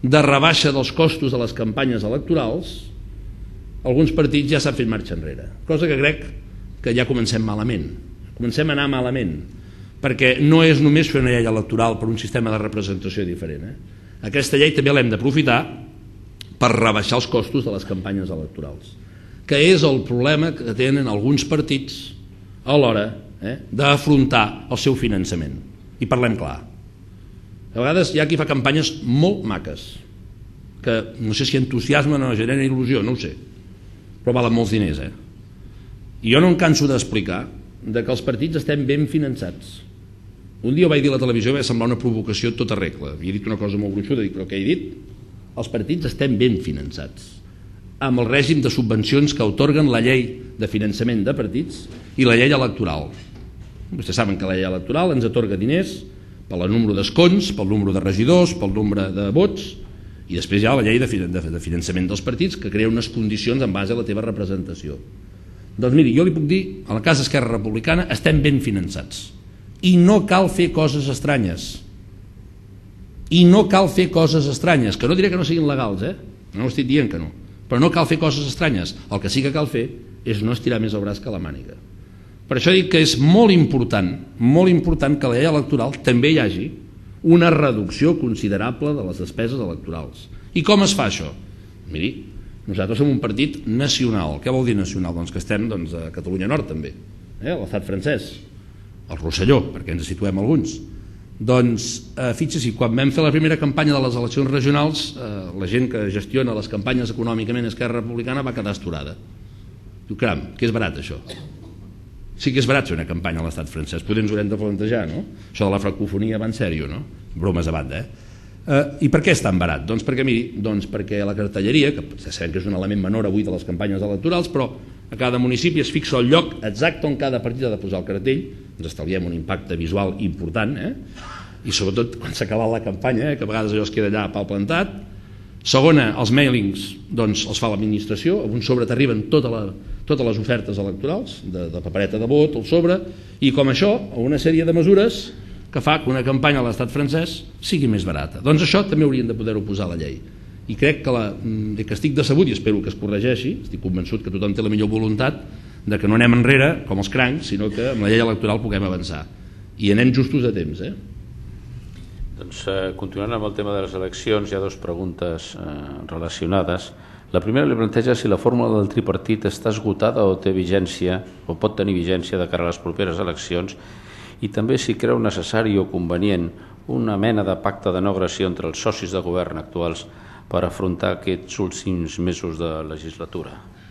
de rebaixa dels costos de les campanyes electorals, alguns partits ja s'han fet marxa enrere, cosa que crec que ja comencem malament. Comencem a anar malament, perquè no és només fer una llei electoral per un sistema de representació diferent. Aquesta llei també l'hem d'aprofitar per rebaixar els costos de les campanyes electorals, que és el problema que tenen alguns partits a l'hora d'afrontar el seu finançament. I parlem clar. A vegades hi ha qui fa campanyes molt maques, que no sé si entusiasmen o generen il·lusió, no ho sé, però valen molts diners. I jo no em canso d'explicar que els partits estem ben finançats. Un dia ho vaig dir a la televisió i va semblar una provocació tota regla. Havia dit una cosa molt gruixuda, però què he dit? Els partits estem ben finançats, amb el règim de subvencions que atorguen la llei de finançament de partits i la llei electoral. Vostès saben que la llei electoral ens atorga diners pel número d'escons, pel número de regidors, pel nombre de vots, i després hi ha la llei de finançament dels partits que crea unes condicions en base a la teva representació. Doncs miri, jo li puc dir, a la casa Esquerra Republicana estem ben finançats i no cal fer coses estranyes. I no cal fer coses estranyes, que no diré que no siguin legals, no estic dient que no, però no cal fer coses estranyes. El que sí que cal fer és no estirar més el braç que la màniga. Per això dic que és molt important que a la llei electoral també hi hagi una reducció considerable de les despeses electorals. I com es fa això? Miri, nosaltres som un partit nacional. Què vol dir nacional? Doncs que estem a Catalunya Nord també, a l'estat francès, al Rosselló, perquè ens situem alguns. Doncs fixi-s'hi, quan vam fer la primera campanya de les eleccions regionals, la gent que gestiona les campanyes econòmicament a Esquerra Republicana va quedar astorada. Diu, caram, que és barat això. Sí que és barat fer una campanya a l'estat francès, potser ens ho haurem de plantejar, no? Això de la francofonia va en sèrio, no? Bromes a banda, I per què és tan barat? Doncs perquè, miri, perquè la cartelleria, que sabem que és un element menor avui de les campanyes electorals, però a cada municipi es fixa el lloc exacte on cada partit ha de posar el cartell, ens estalviem un impacte visual important, i sobretot quan s'ha acabat la campanya, que a vegades allò es queda allà a pal plantat. Segona, els mailings doncs els fa l'administració, a un sobre t'arriben totes les ofertes electorals, de papereta de vot, el sobre, i com això, una sèrie de mesures que fa que una campanya a l'estat francès sigui més barata. Doncs això també haurien de poder-ho posar a la llei. I crec que estic decebut i espero que es corregeixi, estic convençut que tothom té la millor voluntat de que no anem enrere com els crancs, sinó que amb la llei electoral puguem avançar. I anem justos a temps, Doncs continuant amb el tema de les eleccions, hi ha dues preguntes relacionades. La primera li planteja si la fórmula del tripartit està esgotada o té vigència, o pot tenir vigència de cara a les properes eleccions, i també si creu necessari o convenient una mena de pacte de no agressió entre els socis de govern actuals per afrontar aquests últims mesos de legislatura.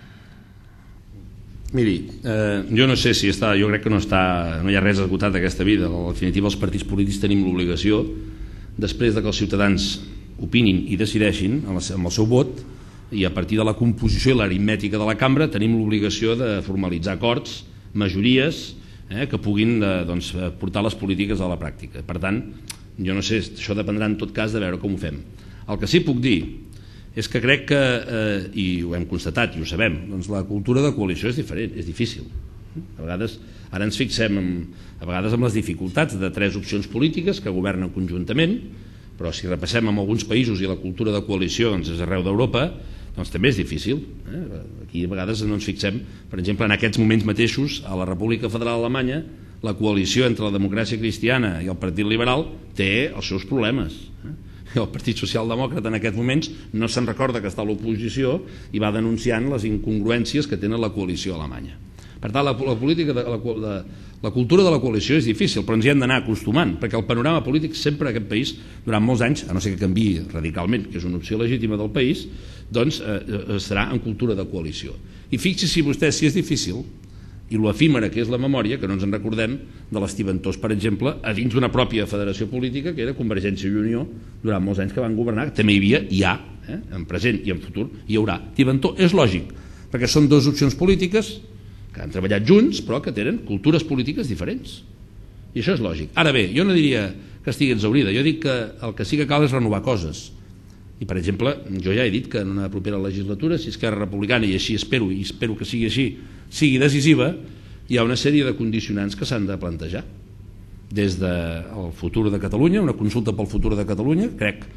Miri, jo no sé si jo crec que no hi ha res esgotat d'aquesta vida. En definitiva, els partits polítics tenim l'obligació, després que els ciutadans opinin i decideixin amb el seu vot, i a partir de la composició i l'aritmètica de la cambra tenim l'obligació de formalitzar acords, majories, que puguin portar les polítiques a la pràctica. Per tant, jo no sé, això dependrà en tot cas de veure com ho fem. El que sí que puc dir és que crec que, i ho hem constatat i ho sabem, doncs la cultura de coalició és diferent, és difícil. A vegades, ara ens fixem a vegades amb les dificultats de tres opcions polítiques que governen conjuntament, però si repassem en alguns països i la cultura de coalició és arreu d'Europa, doncs també és difícil. Aquí a vegades no ens fixem, per exemple, en aquests moments mateixos a la República Federal Alemanya la coalició entre la democràcia cristiana i el Partit Liberal té els seus problemes. El Partit Socialdemòcrata en aquests moments no se'n recorda que està a l'oposició i va denunciant les incongruències que tenen la coalició alemanya. Per tant, la cultura de la coalició és difícil, però ens hi hem d'anar acostumant, perquè el panorama polític sempre en aquest país, durant molts anys, a no ser que canviï radicalment, que és una opció legítima del país, doncs serà en cultura de coalició. I fixi-s'hi vostè si és difícil, i l'efímera que és la memòria, que no ens en recordem de les tibantors, per exemple, a dins d'una pròpia federació política que era Convergència i Unió durant molts anys que van governar, també hi havia, hi ha, en present i en futur hi haurà tibantor. És lògic, perquè són dues opcions polítiques que han treballat junts però que tenen cultures polítiques diferents, i això és lògic. Ara bé, jo no diria que estigui exhaurida, jo dic que el que sí que cal és renovar coses. I per exemple, jo ja he dit que en una propera legislatura, si Esquerra Republicana, i així espero que sigui així, sigui decisiva, hi ha una sèrie de condicionants que s'han de plantejar. Des del futur de Catalunya, una consulta pel futur de Catalunya, crec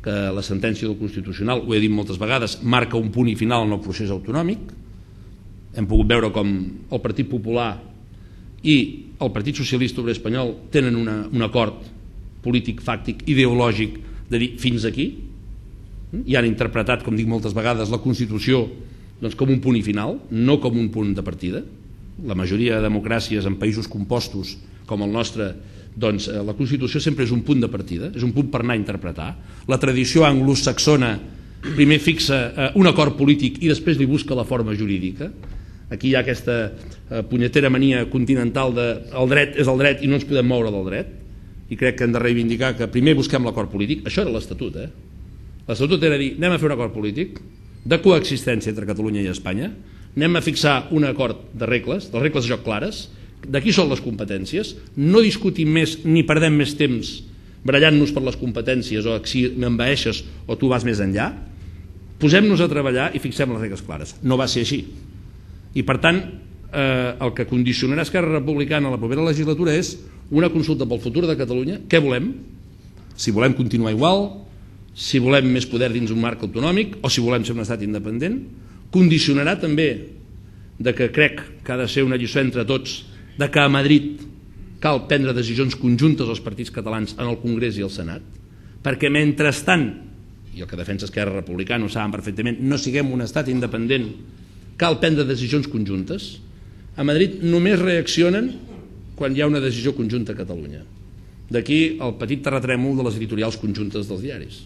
que la sentència del Constitucional, ho he dit moltes vegades, marca un punt i final en el procés autonòmic. Hem pogut veure com el Partit Popular i el Partit Socialista Obrer Espanyol tenen un acord polític, fàctic, ideològic de dir fins aquí, i han interpretat, com dic moltes vegades, la Constitució com un punt i final, no com un punt de partida. La majoria de democràcies en països compostos com el nostre, doncs la Constitució sempre és un punt de partida, és un punt per anar a interpretar. La tradició anglosaxona primer fixa un acord polític i després li busca la forma jurídica. Aquí hi ha aquesta punyetera mania continental de el dret és el dret i no ens podem moure del dret, i crec que hem de reivindicar que primer busquem l'acord polític. Això era l'Estatut, l'Estatut era dir anem a fer un acord polític de coexistència entre Catalunya i Espanya, anem a fixar un acord de regles de joc clares, de qui són les competències, no discutim més ni perdem més temps barallant-nos per les competències o si m'envaeixes o tu vas més enllà, posem-nos a treballar i fixem les regles clares. No va ser així. I per tant, el que condicionarà Esquerra Republicana a la propera legislatura és una consulta pel futur de Catalunya. Què volem? Si volem continuar igual, si volem més poder dins un marc autonòmic o si volem ser un estat independent. Condicionarà també de que crec que ha de ser una lliçó entre tots de que a Madrid cal prendre decisions conjuntes als partits catalans en el Congrés i el Senat, perquè mentrestant, i el que defensa Esquerra Republicana ho saben perfectament, no siguem un estat independent, cal prendre decisions conjuntes. A Madrid només reaccionen quan hi ha una decisió conjunta a Catalunya. D'aquí el petit terratrèmol de les editorials conjuntes dels diaris.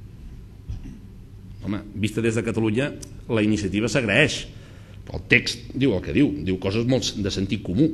Home, vista des de Catalunya, la iniciativa s'agraeix. El text diu el que diu coses molt de sentit comú.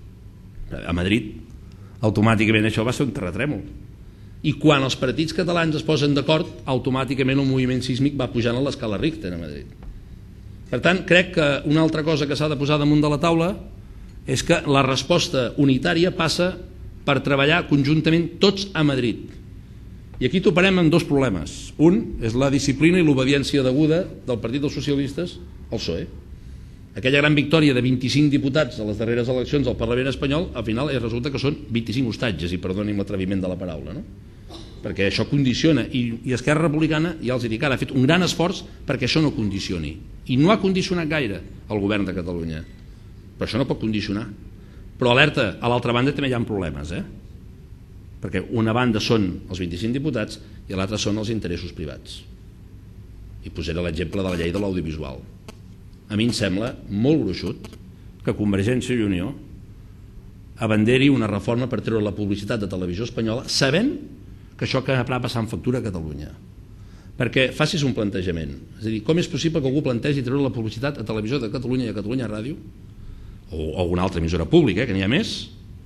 A Madrid, automàticament això va ser un terratrèmol. I quan els partits catalans es posen d'acord, automàticament el moviment sísmic va pujant a l'escala Richter a Madrid. Per tant, crec que una altra cosa que s'ha de posar damunt de la taula és que la resposta unitària passa per treballar conjuntament tots a Madrid. I aquí toparem amb dos problemes. Un és la disciplina i l'obediència deguda del Partit dels Socialistes al PSOE. Aquella gran victòria de 25 diputats a les darreres eleccions al Parlament espanyol, al final resulta que són 25 hostatges, i perdonin l'atreviment de la paraula, no? Perquè això condiciona, i Esquerra Republicana, ja els dic ara, ha fet un gran esforç perquè això no condicioni, i no ha condicionat gaire el govern de Catalunya, però això no pot condicionar. Però alerta, a l'altra banda també hi ha problemes, perquè una banda són els 25 diputats i l'altra són els interessos privats. I posaré l'exemple de la llei de l'audiovisual. A mi em sembla molt gruixut que Convergència i Unió abanderi una reforma per treure la publicitat de Televisió Espanyola sabent que això acabarà passant factura a Catalunya. Perquè facis un plantejament. És a dir, com és possible que algú plantegi treure la publicitat a Televisió de Catalunya i a Catalunya Ràdio o alguna altra emissora pública, que n'hi ha més,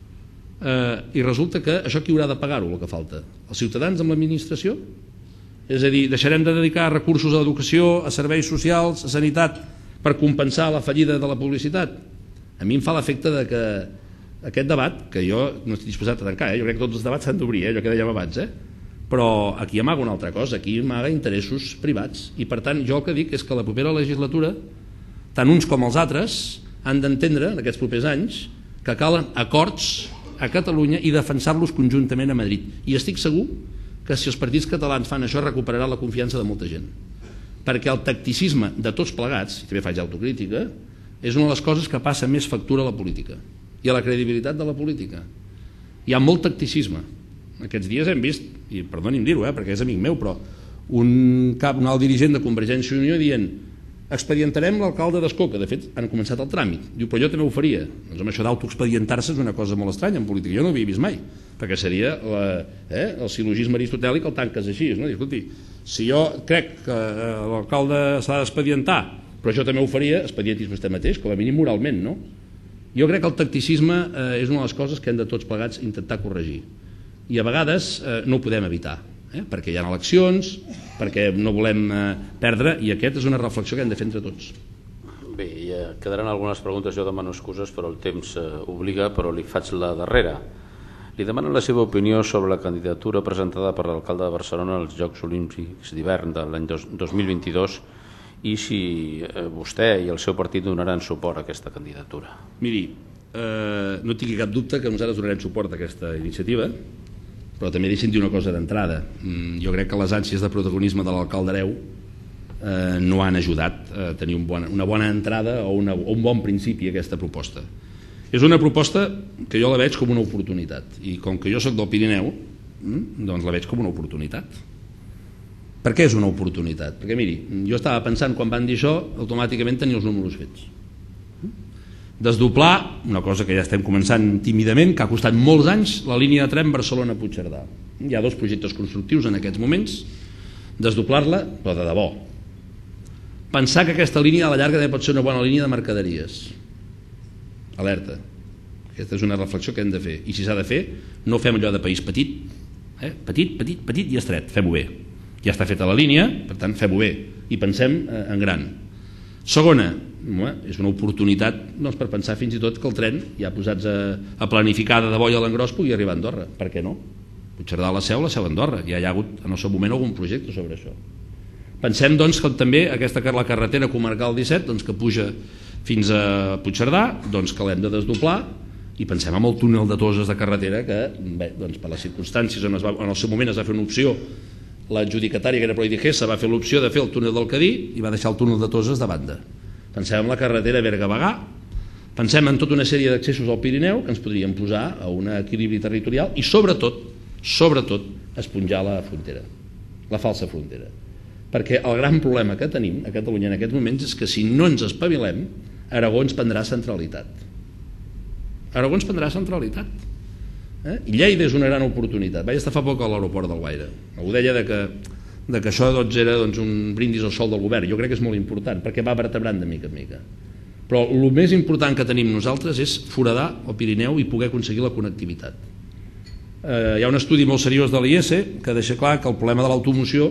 i resulta que això qui haurà de pagar-ho, el que falta? Els ciutadans amb l'administració? És a dir, deixarem de dedicar recursos a l'educació, a serveis socials, a sanitat, per compensar la fallida de la publicitat? A mi em fa l'efecte que aquest debat, que jo no estic disposat a tancar, jo crec que tots els debats s'han d'obrir, allò que dèiem abans, però aquí amaga una altra cosa, aquí amaga interessos privats, i per tant jo el que dic és que la propera legislatura, tant uns com els altres, han d'entendre en aquests propers anys que calen acords a Catalunya i defensar-los conjuntament a Madrid, i estic segur que si els partits catalans fan això recuperarà la confiança de molta gent, perquè el tacticisme de tots plegats, i també faig autocrítica, és una de les coses que passa més factura a la política i a la credibilitat de la política. Hi ha molt tacticisme. Aquests dies hem vist, i perdoni'm dir-ho, perquè és amic meu, però un alt dirigent de Convergència i Unió dient expedientarem l'alcalde d'Ascó, que de fet han començat el tràmit. Diu, però jo també ho faria. Doncs amb això d'autoexpedientar-se és una cosa molt estranya en política. Jo no ho havia vist mai, perquè seria el sil·logisme aristotèlic el tanques així. No? Escolti, si jo crec que l'alcalde s'ha d'expedientar, però jo també ho faria, expedientis vostè mateix, com a mínim moralment, no? Jo crec que el tacticisme és una de les coses que hem de tots plegats intentar corregir. I a vegades no ho podem evitar, perquè hi ha eleccions, perquè no volem perdre, i aquesta és una reflexió que hem de fer entre tots. Bé, quedaran algunes preguntes, jo demano excuses, però el temps obliga, però li faig la darrera. Li demano la seva opinió sobre la candidatura presentada per l'alcalde de Barcelona als Jocs Olímpics d'hivern de l'any 2022 i si vostè i el seu partit donaran suport a aquesta candidatura. Miri, no tingui cap dubte que nosaltres donarem suport a aquesta iniciativa, però també deixem dir una cosa d'entrada. Jo crec que les ànsies de protagonisme de l'alcalde Hereu no han ajudat a tenir una bona entrada o un bon principi a aquesta proposta. És una proposta que jo la veig com una oportunitat, i com que jo soc del Pirineu, doncs la veig com una oportunitat. Per què és una oportunitat? Perquè miri, jo estava pensant quan van dir això, automàticament tenia els números fets. Desdoblar, una cosa que ja estem començant tímidament, que ha costat molts anys, la línia de tren Barcelona-Puigcerdà. Hi ha 2 projectes constructius en aquests moments, desdoblar-la, però de debò. Pensar que aquesta línia a la llarga pot ser una bona línia de mercaderies. Alerta. Aquesta és una reflexió que hem de fer. I si s'ha de fer, no fem allò de país petit. Petit i estret. Fem-ho bé. Ja està feta la línia, per tant, fem-ho bé. I pensem en gran. Segona, és una oportunitat per pensar fins i tot que el tren, ja posats a planificar de debò i a l'engròs, pugui arribar a Andorra. Per què no? Puigcerdà a la Seu a Andorra. Ja hi ha hagut en el seu moment algun projecte sobre això. Pensem doncs que també la carretera comarcal 17 que puja fins a Puigcerdà, que l'hem de desdoblar, i pensem en el túnel de Toses de carretera que, per les circumstàncies en el seu moment es va fer una opció, l'adjudicatària que era Proidigesa va fer l'opció de fer el túnel del Cadí i va deixar el túnel de Toses de banda. Pensem en la carretera Berga-Bagà, pensem en tota una sèrie d'accessos al Pirineu que ens podrien posar a un equilibri territorial i sobretot esponjar la frontera, la falsa frontera. Perquè el gran problema que tenim a Catalunya en aquests moments és que si no ens espavilem, Aragó ens prendrà centralitat. Aragó ens prendrà centralitat. I Lleida és una gran oportunitat. Vaig estar fa poc a l'aeroport d'Alguaire. Algú deia que això era un brindis al sol del govern. Jo crec que és molt important perquè va vertebrant de mica en mica. Però el més important que tenim nosaltres és foradar el Pirineu i poder aconseguir la connectivitat. Hi ha un estudi molt seriós de l'IES que deixa clar que el problema de l'automoció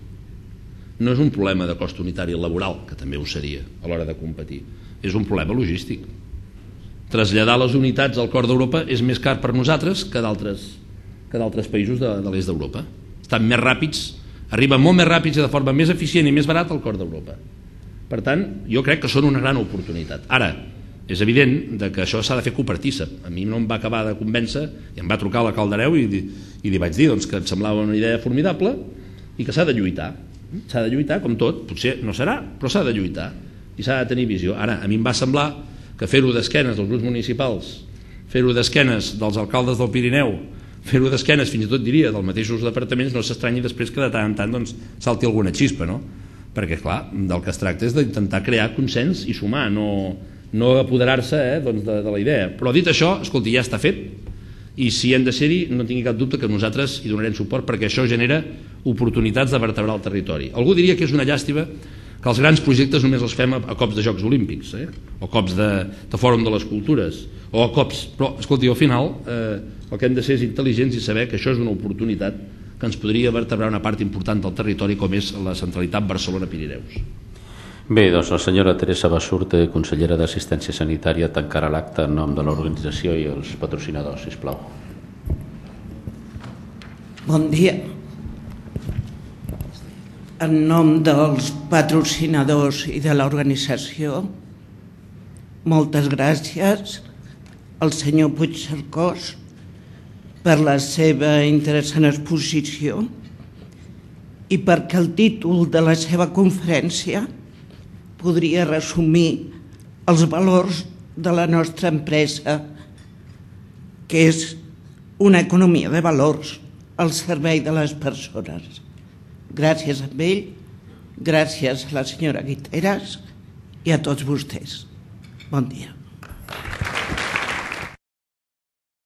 no és un problema de cost unitari laboral, que també ho seria a l'hora de competir, és un problema logístic. Traslladar les unitats al cor d'Europa és més car per nosaltres que d'altres països de l'est d'Europa. Estan més ràpids, arriben molt més ràpids i de forma més eficient i més barat al cor d'Europa. Per tant, jo crec que són una gran oportunitat. Ara, és evident que això s'ha de fer copartícip. A mi no em va acabar de convèncer i em va trucar l'alcalde Hereu i li vaig dir que em semblava una idea formidable i que s'ha de lluitar. S'ha de lluitar, com tot, potser no serà, però s'ha de lluitar i s'ha de tenir visió. Ara, a mi em va semblar que fer-ho d'esquenes dels grups municipals, fer-ho d'esquenes dels alcaldes del Pirineu, fer-ho d'esquenes, fins i tot diria, dels mateixos departaments, no s'estranyi després que de tant en tant salti alguna xispa, no? Perquè, clar, del que es tracta és d'intentar crear consens i sumar, no apoderar-se de la idea. Però dit això, escolti, ja està fet, i si hem de ser-hi, no tingui cap dubte que nosaltres hi donarem suport perquè això genera oportunitats de vertebrar el territori. Algú diria que és una llàstima que els grans projectes només els fem a cops de Jocs Olímpics, o cops de Fòrum de les Cultures, o a cops... Però, escolti, al final el que hem de ser és intel·ligents i saber que això és una oportunitat que ens podria vertebrar una part important del territori com és la centralitat Barcelona-Pirineus. Bé, doncs la senyora Teresa Basurte, consellera d'Assistència Sanitària, tancarà l'acte en nom de l'organització i els patrocinadors, sisplau. Bon dia. En nom dels patrocinadors i de l'organització, moltes gràcies al senyor Puigcercós per la seva interessant exposició i perquè el títol de la seva conferència podria resumir els valors de la nostra empresa, que és una economia de valors al servei de les persones. Gràcies a ell, gràcies a la senyora Guiteras i a tots vostès. Bon dia.